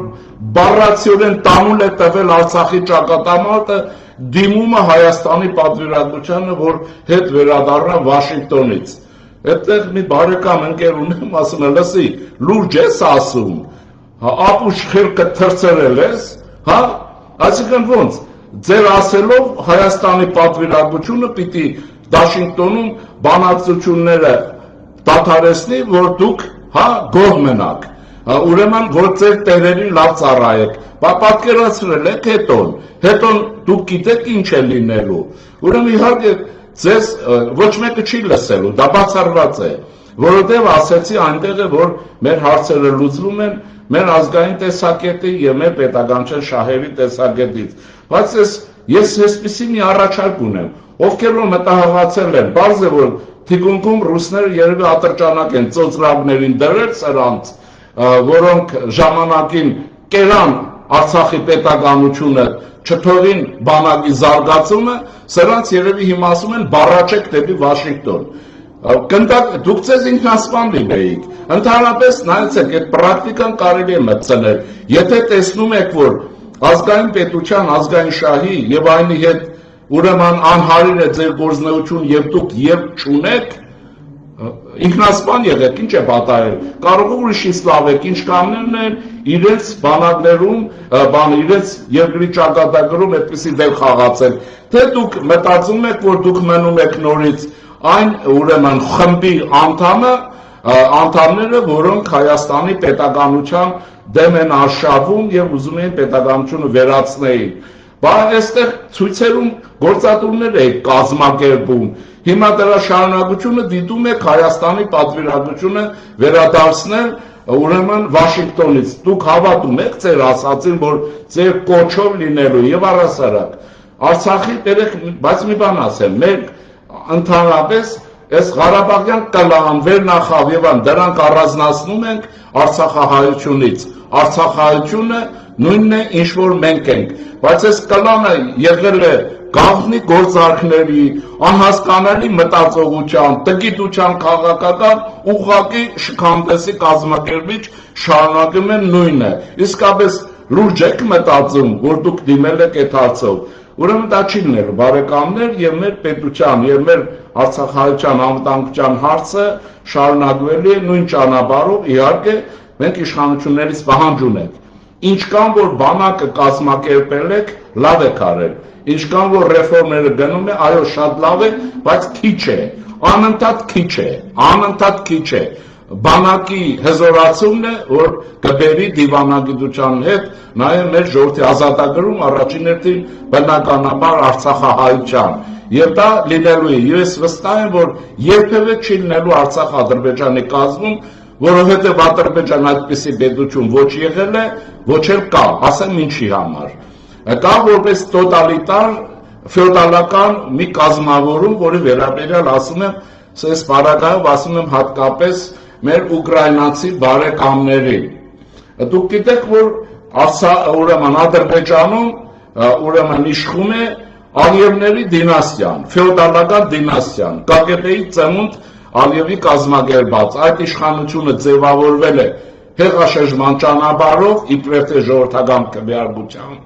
բառացիորեն տանուլ է տվել Արցախի ճակատամարտը դիմումը Հայաստանի պատվիրակությանը, որ հետ վերադառնա Վաշինգտոնից։ Այդտեղ մի բարեկամ ընկեր ունեմ, ասում է, լսի, լուրջ ես ասում, ապուշ խելքը թրծրել ես, հա, այսինքն ոնց, ձեր ասելով Հայաստանի պատվիրակությունը պիտի Վաշինգտոնում բանակցությունները դադարեցնի, որ դուք, հա, գոհ մնաք, ուրեմն որ ձեր տերերին լավ ծառայեք, պատկերացրել եք հետոն դուք գիտեք ինչ է լինելու, ուրեմն իհարկե ձեզ ոչ մեկը չի լսելու, դա բացառված է, որովհետև ասեցի այնտեղ է, որ մեր հարցերը լուծվում են մեր ազգային տեսակետի եւ մեր պետականչեն շահերի տեսակետից, բայց ես այսպիսի մի առաջարկ ունեմ, ովքեր որ մտահղացել են, բարձ է որ թիկունքում ռուսները երևի ատրճանակ են ծոծրագներին դրել սրանց, որոնք ժամանակին կերան Արցախի պետականությունը, չթողին բանակի զարգացումը, սրանց երևի հիմա ասում են բառաչեք դեպի Վաշինգտոն։ Դուք ձեզ ինքնասպան լինեիք, ընդհանրապես նայեցեք, այդ պրակտիկան կարելի է մտցնել, եթե տեսնում եք, որ ազգային պետության, ազգային շահի եւ այնի հետ ուրեմն անհարիր է ձեր գործունեություն եւ դուք երբ չունեք, ինքնասպան եղեք, ինչ է պատահել, կարող է ուրիշից լավեք, ինչ կաններն են իրենց բանակներում, իրենց երկրի ճակատագրում այդպիսի դեր խաղացել, թե դուք մտածում եք, որ դուք մնում եք նորից այն ուրեմն խմբի անդամները, որոնք Հայաստանի պետականության դեմ են արշավում եւ ուզում են պետականությունը վերացնեին, բայց այստեղ ցույցերում գործատուներ եք կազմակերպում, հիմա դրա շարունակությունը դիտում եք Հայաստանի պատվիրակությունը վերադարձնել ուրեմն Վաշինգտոնից, դուք հավատում եք ձեր ասածին, որ ձեր կոչով լինելու եւ առասարակ Արցախի դերեք, բայց մի բան ասեմ, մենք ընդհանրապես այս Ղարաբաղյան կլան, վերնախավ եւ այն դրանք առանձնացնում ենք Արցախահայությունից, Արցախահայությունը նույնն է ինչ որ մենք ենք, բայց այս կլանը եղել է գաղտնի գործարքների, անհասկանալի մտածողության, տգիտության քաղաքական ուղղակի շքամտեսի կազմակերպիչ շարունակում են նույնը, իսկապես լուրջ եք մտածում, որ դուք դիմել եք այդ հարցով, ուրեմն դա չի լինելու բարեկամներ եւ մեր պետության եւ մեր Արցախահայության անվտանգության հարցը շարունակվելի է նույն ճանապարհով, իհարկե մենք իշխանություններից պահանջ ունենք, ինչքան որ բանակը կազմակերպել եք, լավ եք արել, ինչքան որ ռեֆորմները գնում է, այո շատ լավ է, բայց քիչ է, անընդհատ քիչ է, բանակի հզորացումն է, որ կբերի դիվանագիտության հետ նաև մեր ժողովրդի ազատագրում առաջին հերթին բնականաբար Արցախահայության եւ դա լինելու է, ես վստահ եմ, որ երբևէ չի լինելու Արցախ-Ադրբեջանի կազմում, որովհետեւ Ադրբեջան այդպիսի պետություն ոչ եղել է, ոչ էլ կա, ասեմ ինչի համար, կա որպես տոտալիտար ֆեոդալական մի կազմավորում, որի վերաբերյալ ասում եմ, այս պարագայով ասում եմ հատկապես մեր ուկրաինացի բարեկամներին։ Դուք գիտեք, որ ուրեմն Ադրբեջանում ուրեմն իշխում է Ալիևների դինաստիան, ֆեոդալական դինաստիան, ԿԳԲ-ի ծնունդ Ալիևի կազմակերպած, այդ իշխանությունը ձևավորվել է հեղաշրջման ճանապարհով, իբրև թե ժողովրդական քվեարկությամբ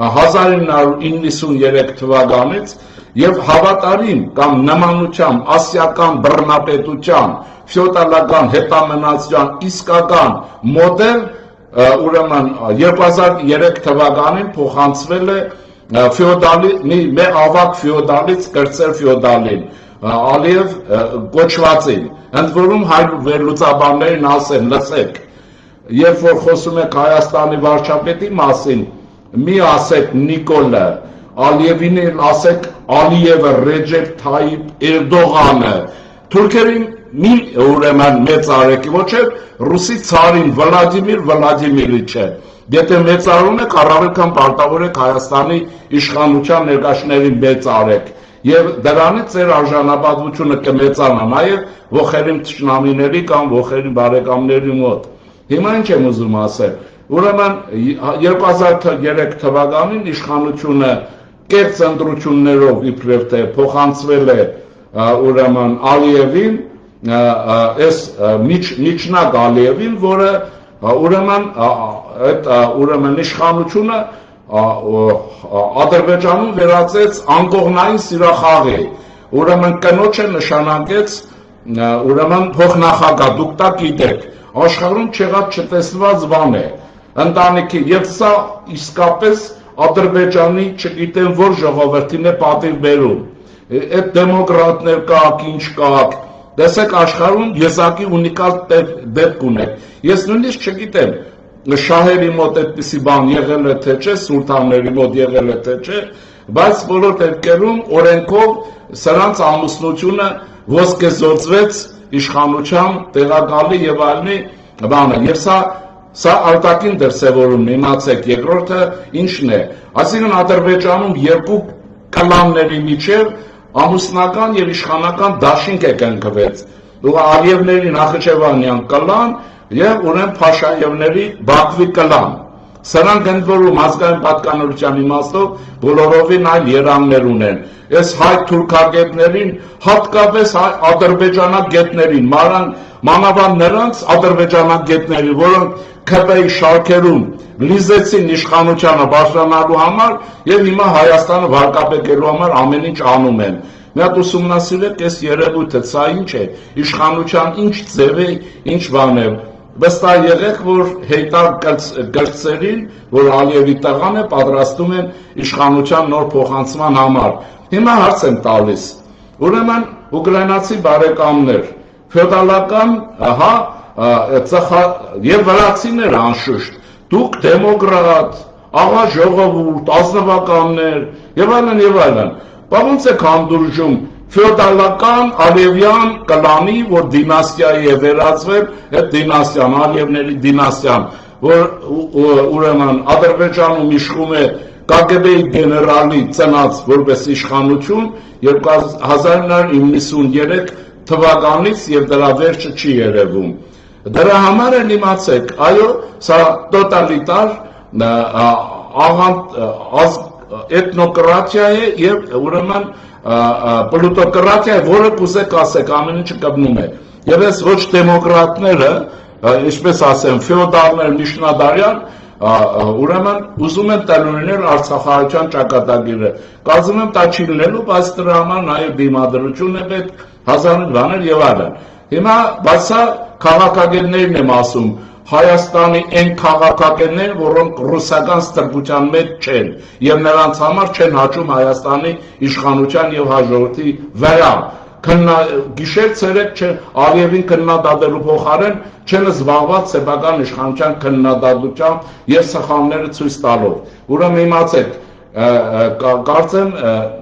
1993 թվականից եւ հավատարիմ կամ նմանությամբ ասիական բռնապետության ֆեոդալական հետամնացության իսկական մոդել ուրեմն 2003 թվականին փոխանցվել է ֆեոդալի մի ավակ ֆեոդալից կրտսեր ֆեոդալին Ալիև կոչվածին ընդ որում հայ վերլուծաբաններին ասեն լսեք երբ որ խոսում եք Հայաստանի վարչապետի մասին մի ասեք Նիկոլը Ալիևին ասեք Ալիևը Ռեջեփ Թայիփ Էրդողանը թուրքերին մի ուրեմն մեծ արեք ոչ է ռուսի ցարին Վլադիմիր Վլադիմիրիչը եթե մեծարում եք առավել քան պարտավոր եք Հայաստանի իշխանության ներկայացներին մեծ արեք եւ դրանից ձեր արժանապատվությունը կմեծանա նաեւ ողերիմ թշնամիների կամ ողերիմ բարեկամների մոտ հիմա ինչ եմ ուզում ասել ուրեմն 2003 թվականին իշխանությունը կեղծ ընտրություններով իբրև թե փոխանցվել է ուրեմն Ալիևին այս միջնակ Ալիևին որը ուրեմն իշխանությունը Ադրբեջանում վերածեց անկողնային սիրախաղի, ուրեմն կնոջը նշանակեց ուրեմն փոխնախագահ, դուք դա գիտեք, աշխարհում չեղած չտեսնված բան է, ընտանիքի, եւ սա իսկապես Ադրբեջանի չգիտեմ որ ժողովրդին է պատիվ բերում, այդ դեմոկրատներ կաք, ինչ կաք, տեսեք աշխարհում եզակի ունիկալ դեպք ունեք, ես նույնիսկ չգիտեմ, շահերի մոտ այդպիսի բան եղել է թե չէ, սուլթանների մոտ եղել է թե չէ, բայց բոլոր դեպքերում օրենքով սրանց ամուսնությունը ոսկեզօծվեց իշխանության տեղակալի եւ այլնի բանը, եւ սա արտաքին դրսևորումն է, իմացեք, երկրորդը ինչն է, այսինքն Ադրբեջանում երկու կլանների միջև ամուսնական եւ իշխանական դաշինք է կնքվեց, Ալիևների Նախիջևանյան կլան եւ ուրեմն Փաշաևների Բաքվի կլան, սրանք ընդ որում ազգային պատկանելության իմաստով բոլորովին այլ երանգներ ունեն, այս հայ թուրքագետներին, հատկապես ադրբեջանագետներին, մանավանդ նրանց ադրբեջանագետների, որոնք ՔՊ-ի շարքերում լիզեցին իշխանությանը բարձրանալու համար եւ հիմա Հայաստանը վարկաբեկելու համար ամեն ինչ անում են։ Մի հատ ուսումնասիրեք այս երևույթը, սա ինչ է, իշխանության ինչ ձև է, ինչ բան է։ Վստահ եղեք, որ հեյտար կրտսերին, որ Ալիևի տղան է, պատրաստում են իշխանության նոր փոխանցման համար։ Հիմա հարց եմ տալիս, ուրեմն ուկրաինացի բարեկամներ, ֆեոդալական, եւ վրացիներ անշուշտ, դուք դեմոկրատ, աղա ժողովուրդ, ազնվականներ եւ այլն, ոնց եք հանդուրժում ֆեոդալական Ալիևյան կլանի, որ դինաստիայի է վերածվել, այդ դինաստիան, Ալիևների դինաստիան, որ ուրեմն Ադրբեջանում իշխում է ԿԳԲ-ի գեներալի ծնած որպես իշխանություն 1993 թվականից եւ դրա վերջը չի երևում։ Դրա համար էլ իմացեք, այո, սա տոտալիտար էթնոկրատիա է եւ ուրեմն պլուտոկրատիա է, որը կուզեք ասեք, ամեն ինչը կբնում է։ Եվ այս ոչ դեմոկրատները, ինչպես ասեմ, ֆեոդալներ, միջնադարյան, ուրեմն ուզում են տնօրինել Արցախահայության ճակատագիրը։ Կարծում եմ դա չի լինելու, բայց դրա համար նաեւ դիմադրություն է պետք, հազարավոր բաներ եւ այլն։ Հիմա բայց սա քաղաքագետներն եմ ասում, Հայաստանի այն քաղաքագետներ, որոնք ռուսական ստրբության մեջ չեն եւ նրանց համար չեն հաճում Հայաստանի իշխանության եւ հաջորդի վրա։ Գիշեր ցերեկ Ալիևին քննադատելու փոխարեն չեն զբաղված սեփական իշխանության քննադատությամբ եւ սխալները ցույց տալով։ Ուրեմն իմացեք, կարծեմ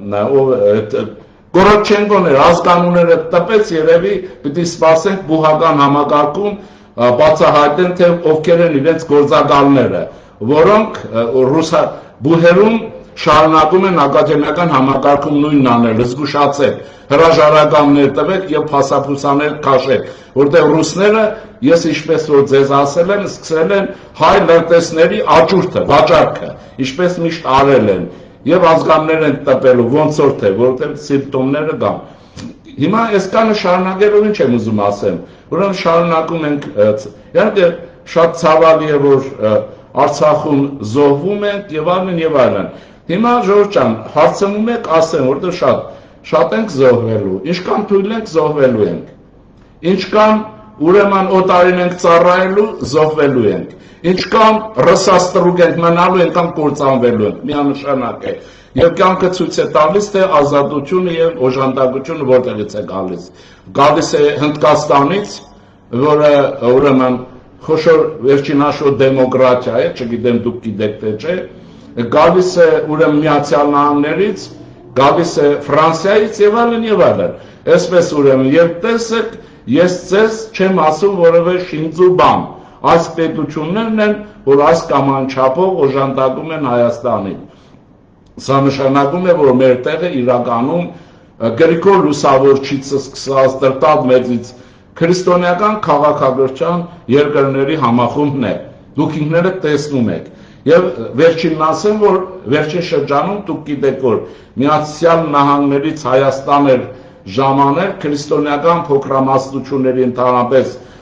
Գորոչենկոներ ազգանունները տպեց երևի պիտի սպասենք բուհական համակարգում բացահայտեն թե ովքեր են իրենց գործակալները, որոնք բուհերում շարունակում են ակադեմիական համակարգում նույնն անել, զգուշացեք, հրաժարականներ տվեք եւ փասափուսաներ քաշեք, որտեղ ռուսները, ես ինչպես որ ձեզ ասել եմ, սկսել են հայ լրտեսների աճուրդը, վաճառքը, ինչպես միշտ արել են եւ ազգաններ են տպելու, ոնց որ թե, որովհետեւ սիմպտոմները կան։ Հիմա այսքանը շարունակելով ինչ եմ ուզում ասեմ, ուրեմն շարունակում ենք, իհարկե շատ ցավալի է, որ Արցախում զոհվում ենք եւ այլն։ Հիմա Ժորժ ջան, հարցնում եք, ասեմ, որտեղ շատ ենք զոհվելու, ինչքան թույլ ենք զոհվելու ենք, ինչքան ուրեմն օտարին ենք ծառայելու, զոհվելու ենք, ինչքան ռսաստրուկ ենք մնալու, այնքան կործանվելու ենք, միանշանակ է։ Եվ կյանքը ցույց է տալիս, թե ազատությունը եւ օժանդակությունը որտեղից է գալիս։ Գալիս է Հնդկաստանից, որը ուրեմն խոշոր վերջին հաշվով դեմոկրատիա է, չգիտեմ դուք գիտեք թե չէ, գալիս է ուրեմն Միացյալ Նահանգներից, գալիս է Ֆրանսիայից եւ այլն։ Այսպես ուրեմն եւ տեսեք, ես ձեզ չեմ ասում որևէ շինծու բան։ Այս պետություններն են, որ այս կամ այն չափով օժանդակում են Հայաստանին։ Սա նշանակում է, որ մեր տեղը իրականում Գրիգոր Լուսավորչից սկսած Տրտատ Մեծից քրիստոնեական քաղաքագրության երկրների համախումբն է։ Դուք ինքներդ տեսնում եք։ Եվ վերջինն ասեմ, որ վերջին շրջանում դուք գիտեք, որ Միացյալ Նահանգներից Հայաստան էր ժամանել քրիստոնեական փոքրամասնությունների ընդհանրապես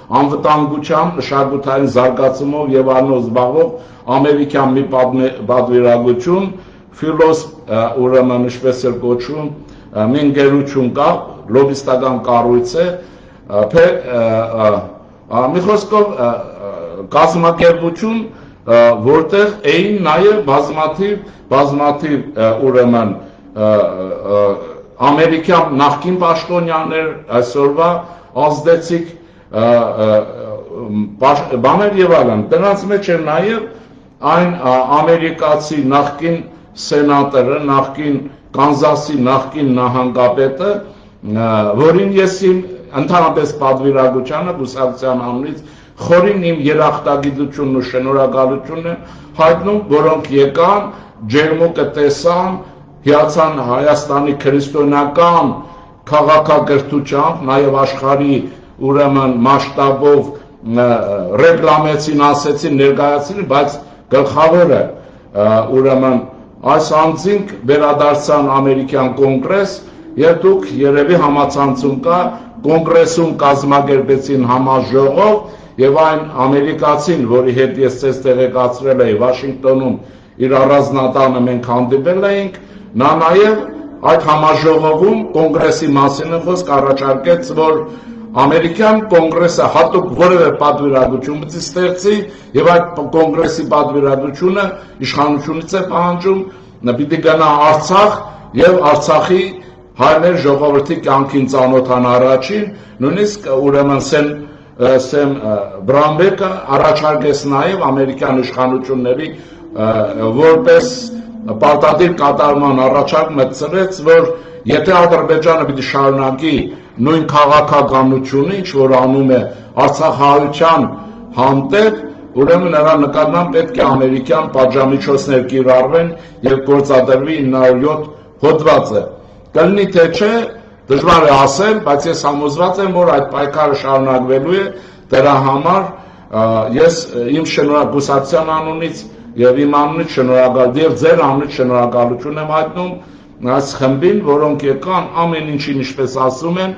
անվտանգության մշակութային զարգացումով եւ առնով զբաղվող ամերիկյան մի պատվիրակություն, Philos ուրեմն ինչպես էր կոչվում, մի ընկերություն կա, լոբիստական կառույց է, մի խոսքով կազմակերպություն, որտեղ էին նաև բազմաթիվ ուրեմն ամերիկյան նախկին պաշտոնյաներ, այսօրվա ազդեցիկ բաներ եւ այլն։ Դրանց մեջ էր նաև այն ամերիկացի նախկին սենատորը, նախկին Կանզասի նախկին նահանգապետը, որին ես իմ ընդհանրապես պատվիրակությանը կուսակցության անունից խորին իմ երախտագիտությունն ու շնորհակալությունն եմ հայտնում, որոնք եկան, ջերմուկը տեսան, հիացան Հայաստանի քրիստոնեական քաղաքակրթությամբ, նաև աշխարհի ուրեմն մասշտաբով ռեկլամեցին, ասեցին, ներկայացին, բայց գլխավորը ուրեմն այս անձինք վերադարձան ամերիկյան կոնգրես եւ դուք երևի համացանցում կա կոնգրեսում կազմակերպեցին համաժողով եւ այն ամերիկացին, որի հետ ես ցես տեղեկացրել էի Վաշինգտոնում իր առանձնատանը մենք հանդիպել էինք, նա նաեւ այդ համաժողովում կոնգրեսի մասին խոսք առաջարկեց, որ ամերիկյան կոնգրեսը հատուկ որևէ պատվիրակություն ստեղծի եւ այդ կոնգրեսի պատվիրակությունը իշխանությունից է պահանջում պիտի գնա Արցախ եւ Արցախի հայեր ժողովրդի կյանքին ծանոթան առաջին, նույնիսկ ուրեմն Սեմ Բրամբեկը առաջարկեց նաեւ ամերիկյան իշխանությունների որպես պարտադիր կատարման առաջարկ մտցրեց, որ եթե Ադրբեջանը պիտի շարունակի նույն քաղաքականությունը, ինչ որ անում է Արցախահայության հանդեպ, ուրեմն նրա նկատմամբ պետք է ամերիկյան պատժամիջոցներ կիրառվեն եւ գործադրվի 907 հոդվածը։ Կլինի թե չէ, դժվար է ասել, բայց ես համոզված եմ, որ այդ պայքարը շարունակվելու է, դրա համար ես իմ շնորհակալության անունից եւ իմ անունից շնորհակալ եւ ձեր անունից շնորհակալություն եմ հայտնում այս խմբին, որոնք եկան ամեն ինչին, ինչպես ասում են,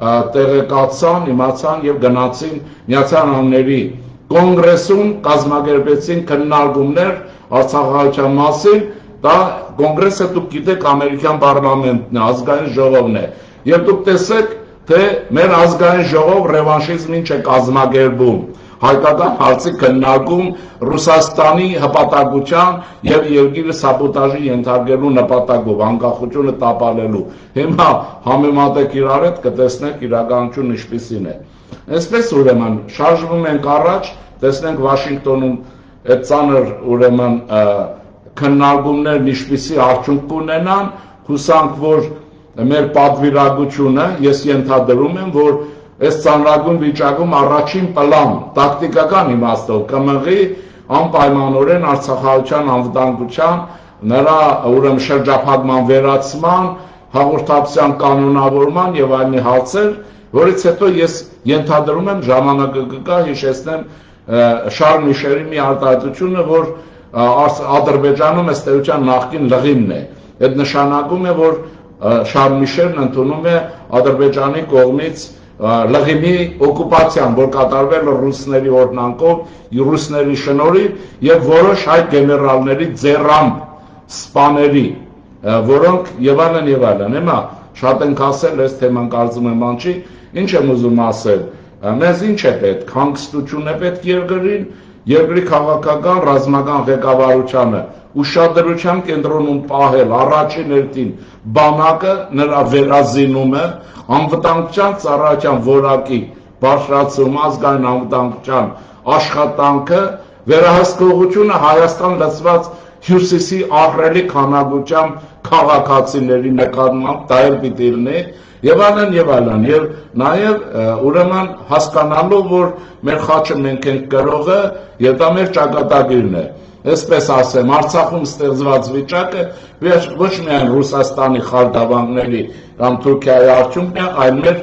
տեղեկացան, իմացան եւ գնացին Միացյալ Նահանգների կոնգրեսում կազմակերպեցին քննարկումներ Արցախահայության մասին, դա կոնգրեսը դուք գիտեք ամերիկյան պարլամենտն է, ազգային ժողովն է, եւ դուք տեսեք, թե մեր ազգային ժողով ռևանշիզմին չէ կազմակերպում, հայկական հարցի քննարկում Ռուսաստանի հպատակության եւ երկիրը սաբոտաժի ենթարկելու նպատակով անկախությունը տապալելու։ Հիմա համեմատեք իրար հետ կտեսնեք իրականությունն ինչպիսին է։ Այսպես ուրեմն շարժվում ենք առաջ, տեսնենք Վաշինգտոնում այդ ծանր ուրեմն քննարկումներն ինչպիսի արդյունք կունենան, հուսանք որ մեր պատվիրակությունը, ես ենթադրում եմ, որ այս ծանրագույն վիճակում առաջին պլան տակտիկական իմաստով կմղի անպայմանորեն Արցախահայության անվտանգության, նրա ուրեմն շրջափակման վերացման, հաղորդակցության կանոնավորման եւ այլնի հարցեր, որից հետո ես ենթադրում եմ ժամանակը կգա հիշեցնեմ Շարլ Միշելի մի արտահայտությունը, որ Ադրբեջանում ըստ էության նախկին լղիմն է։ Այդ նշանակում է, որ Շարլ Միշելն ընդունում է Ադրբեջանի կողմից լղիմի օկուպացիան, որ կատարվել է ռուսների օրհնանքով, ռուսների շնորհիվ եւ որոշ հայ գեներալների ձեռամբ սպաների, որոնք եւ այլն, հիմա շատ ենք ասել, այս թեման կարծում եմ անչի, ինչ եմ ուզում ասել, մեզ ինչ է պետք, հանգստություն է պետք երկրին, երկրի քաղաքական ռազմական ղեկավարությանը ուշադրության կենտրոնում պահել առաջին հերթին բանակը, նրա վերազինումը, անվտանգության ծառայության որակի բարձրացումը, ազգային անվտանգության աշխատանքը, վերահսկողությունը Հայաստան լծված հյուսիսի ահռելի քանակությամբ քաղաքացիների նկատմամբ, դա էլ պիտի լինի, եւ այլն, եւ նաեւ ուրեմն հասկանալով, որ մեր խաչը մենք ենք կրողը եւ դա մեր ճակատագիրն է։ Այսպես ասեմ, Արցախում ստեղծված վիճակը ոչ միայն Ռուսաստանի խարդավանքների կամ Թուրքիայի արդյունքն է, այլ մեր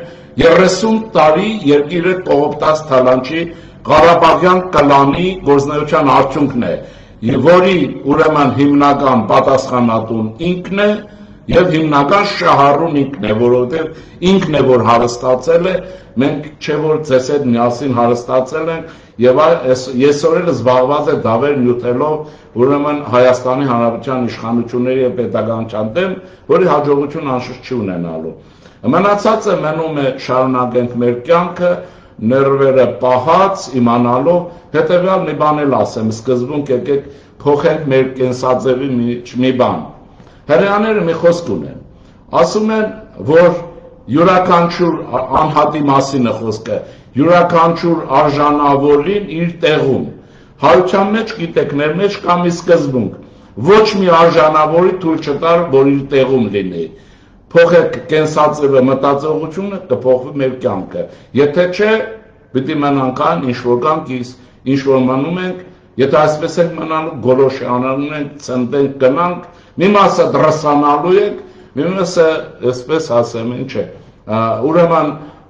30 տարի երկիրը կողոպտած թալանչի Ղարաբաղյան կլանի գործնեության արդյունքն է, որի ուրեմն հիմնական պատասխանատուն ինքն է Եվ հիմնական շահառուն ինքն է, որովհետև ինքն է, որ հարստացել է, մենք չէ որ ձեզ հետ միասին հարստացել ենք, եւ այսօր զբաղված է դավեր նյութելով, ուրեմն Հայաստանի Հանրապետության իշխանությունների եւ պետականության դեմ, որի հաջողություն անշուշտ չի ունենալու։ Մնացածը մնում է շարունակենք մեր կյանքը, ներվերը պահած, իմանալով, հետեւյալ մի բան էլ ասեմ, սկզբում եկեք փոխենք մեր կենսաձևի մի բան։ Հրեաները մի խոսք ունեն, ասում են, որ յուրաքանչյուր անհատի մասին է խոսքը, յուրաքանչյուր արժանավորին իր տեղում։ Հայության մեջ գիտեք, մեր մեջ կա մի սկզբունք, ոչ մի արժանավորի թույլ չտար, որ իր տեղում լինի։ Փոխեք կենսաձևը, մտածողությունը, կփոխվի մեր կյանքը։ Եթե չէ, պիտի մնանք այն, ինչ որ կանք, ինչ որ մնում ենք, եթե այսպես ենք մնալու, գոլոշի անանում ենք, ցնդենք, գնանք, մի մասը դրսանալու եք, մի մասը, այսպես ասեմ, ինչ է, ուրեմն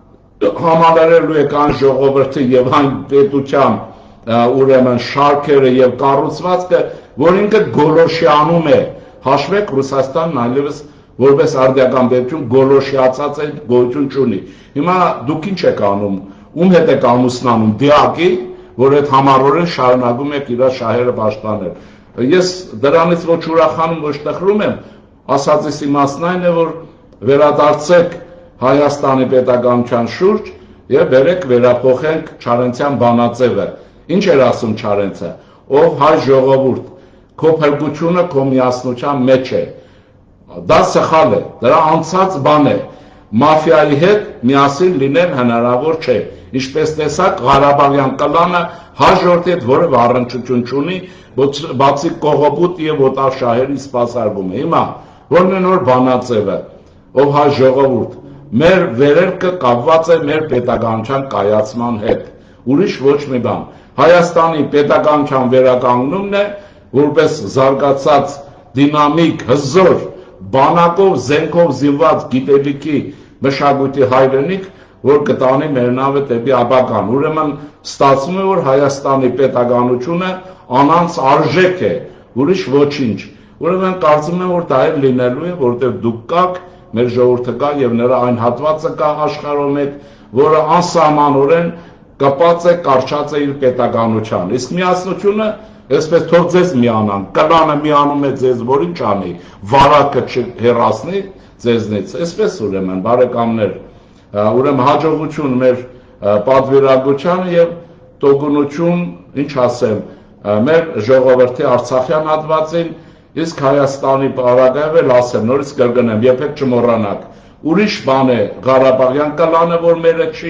համալրելու եք այն ժողովրդի եւ այն պետության ուրեմն շարքերը եւ կառուցվածքը, որ ինքը գոլոշիանում է։ Հաշվեք, Ռուսաստանն այլևս որպես արդիական պետություն գոլոշիացած է, գոյություն չունի։ Հիմա դուք ինչ եք անում, ում հետ եք ամուսնանում, դիակի, որ այդ համառորեն շարունակում եք իր շահերը պաշտպանել։ Ես դրանից ոչ ուրախանում, ոչ տխրում եմ, ասածիս իմաստն այն է, որ վերադարձեք Հայաստանի պետականության շուրջ եւ բերեք վերափոխենք Չարենցյան բանաձևը։ Ինչ էր ասում Չարենցը, ով հայ ժողովուրդ, քո փրկությունը քո միասնության մեջ է։ Դա սխալ է, դրա անցած բան է։ Մաֆիայի հետ միասին լինել հնարավոր չէ։ Ինչպես տեսակ, Ղարաբաղյան կլանը հաջորդի հետ որևէ առնչություն չունի, բացի կողոպուտ եւ օտար շահերի սպասարկում է։ Հիմա որն է նոր բանաձևը, ով հայ ժողովուրդ, մեր վերելքը կապված է մեր պետականության կայացման հետ, ուրիշ ոչ մի բան։ Հայաստանի պետականության վերականգնումն է, որպես զարգացած դինամիկ, հզոր, բանակով, զենքով զինված գիտելիքի մշակույթի հայրենիք, որ կտանի մեր նավը դեպի ապագան։ Ուրեմն ստացվում է, որ Հայաստանի պետականությունը անանց արժեք է, ուրիշ ոչինչ։ Ուրեմն կարծում եմ, որ դա էլ լինելու է, որտեղ դուք կաք, մեր ժողովուրդը կա եւ նրա այն հատվածը կա աշխարհում հետ, որը անսահմանորեն կապած է, կարճած է իր պետականության։ Իսկ միասնությունը, այսպես թող ձեզ միանան, կլանը միանում է ձեզ, որ ինչ անի, վարակը չհեռացնի ձեզնից։ Այսպես ուրեմն, բարեկամներ, ուրեմն հաջողություն մեր պատվիրակությանը եւ տոկունություն, ինչ ասեմ, մեր ժողովրդի Արցախյան հատվածին, իսկ Հայաստանի պարագայով էլ ասեմ, նորից կրկնեմ, երբեք չմոռանաք, ուրիշ բան է Ղարաբաղյան կլանը, որ մերը չի,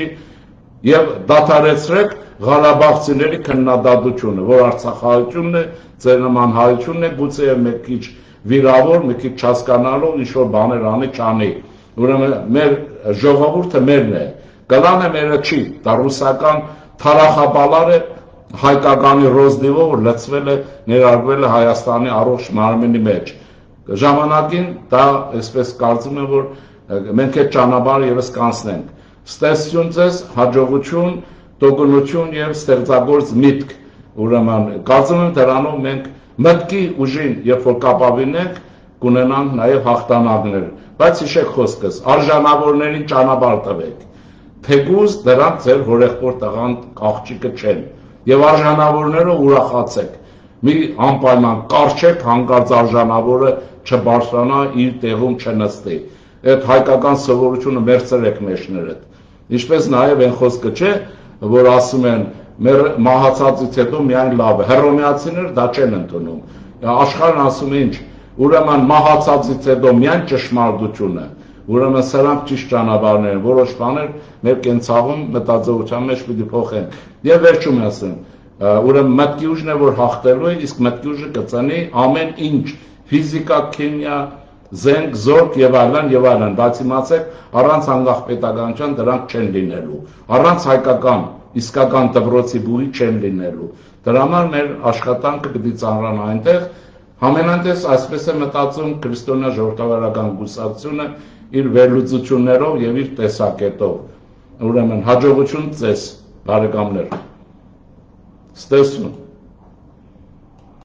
եւ դադարեցրեք Ղարաբաղցիների քննադատությունը, որ Արցախահայությունն է, ձեր նման հայությունն է, գուցե եւ մի քիչ վիրավոր, մի քիչ չհասկանալով ինչ որ բաներ անի չանի։ Ուրեմն մեր ժողովուրդը մերն է, կլանը մերը չի, դա ռուսական թարախաբալար է, հայկականի ռոզդիվով լցվել է, ներառվել է Հայաստանի առողջ մարմինի մեջ։ Ժամանակին դա այսպես կարծում եմ, որ մենք այդ ճանապարհը եւս կանցնենք։ Ստեսություն ձեզ, հաջողություն, տոկունություն եւ ստեղծագործ միտք։ Ուրեմն կարծում եմ դրանով մենք մտքի ուժին, երբ որ կապավինենք, կունենանք նաեւ հաղթանակներ։ Բայց հիշեք խոսքս, արժանավորներին ճանապարհ տվեք։ Թեկուզ դրանք ձեր հորեղբոր տղան աղջիկը չեն։ Եվ արժանավորները ուրախացեք։ Մի անպայման կարճեք, հանկարծ արժանավորը չբարձրանա, իր տեղում չնստի։ Այդ հայկական սովորությունը մերձրեք մեջներդ։ Ինչպես նաև այն խոսքը չէ, որ ասում են մեր մահացածից հետո միայն լավ է։ Հռոմեացիները դա չեն ընդունում։ Աշխարհն ասում է ինչ, ուրեմն մահացածից հետո միայն ճշմարտությունը։ Ուրեմն սրանք ճիշտ ճանապարհներ են, որոշ բաներ մեր կենցաղում մտածողության մեջ պիտի փոխեն։ Եվ վերջում ասեմ, ուրեմն մտքի ուժն է, որ հաղթելու է, իսկ մտքի ուժը կծնի ամեն ինչ, ֆիզիկա, քիմիա, զենք, զորք եւ այլն, բայց իմացեք, առանց անկախ պետականության դրանք չեն լինելու, առանց հայկական, իսկական դպրոցի բուհի չեն լինելու։ Դրա համար մեր աշխատանքը պիտի ծանրանա այնտեղ, համենայնդեպ այսպես է մտածում քրիստոնյա ժողովրդավարական կուսակցությունը իր վերլուծություններով եւ իր տեսակետով։ Ուրեմն հաջողություն ձեզ, բարեկամներ։ Ստեսություն։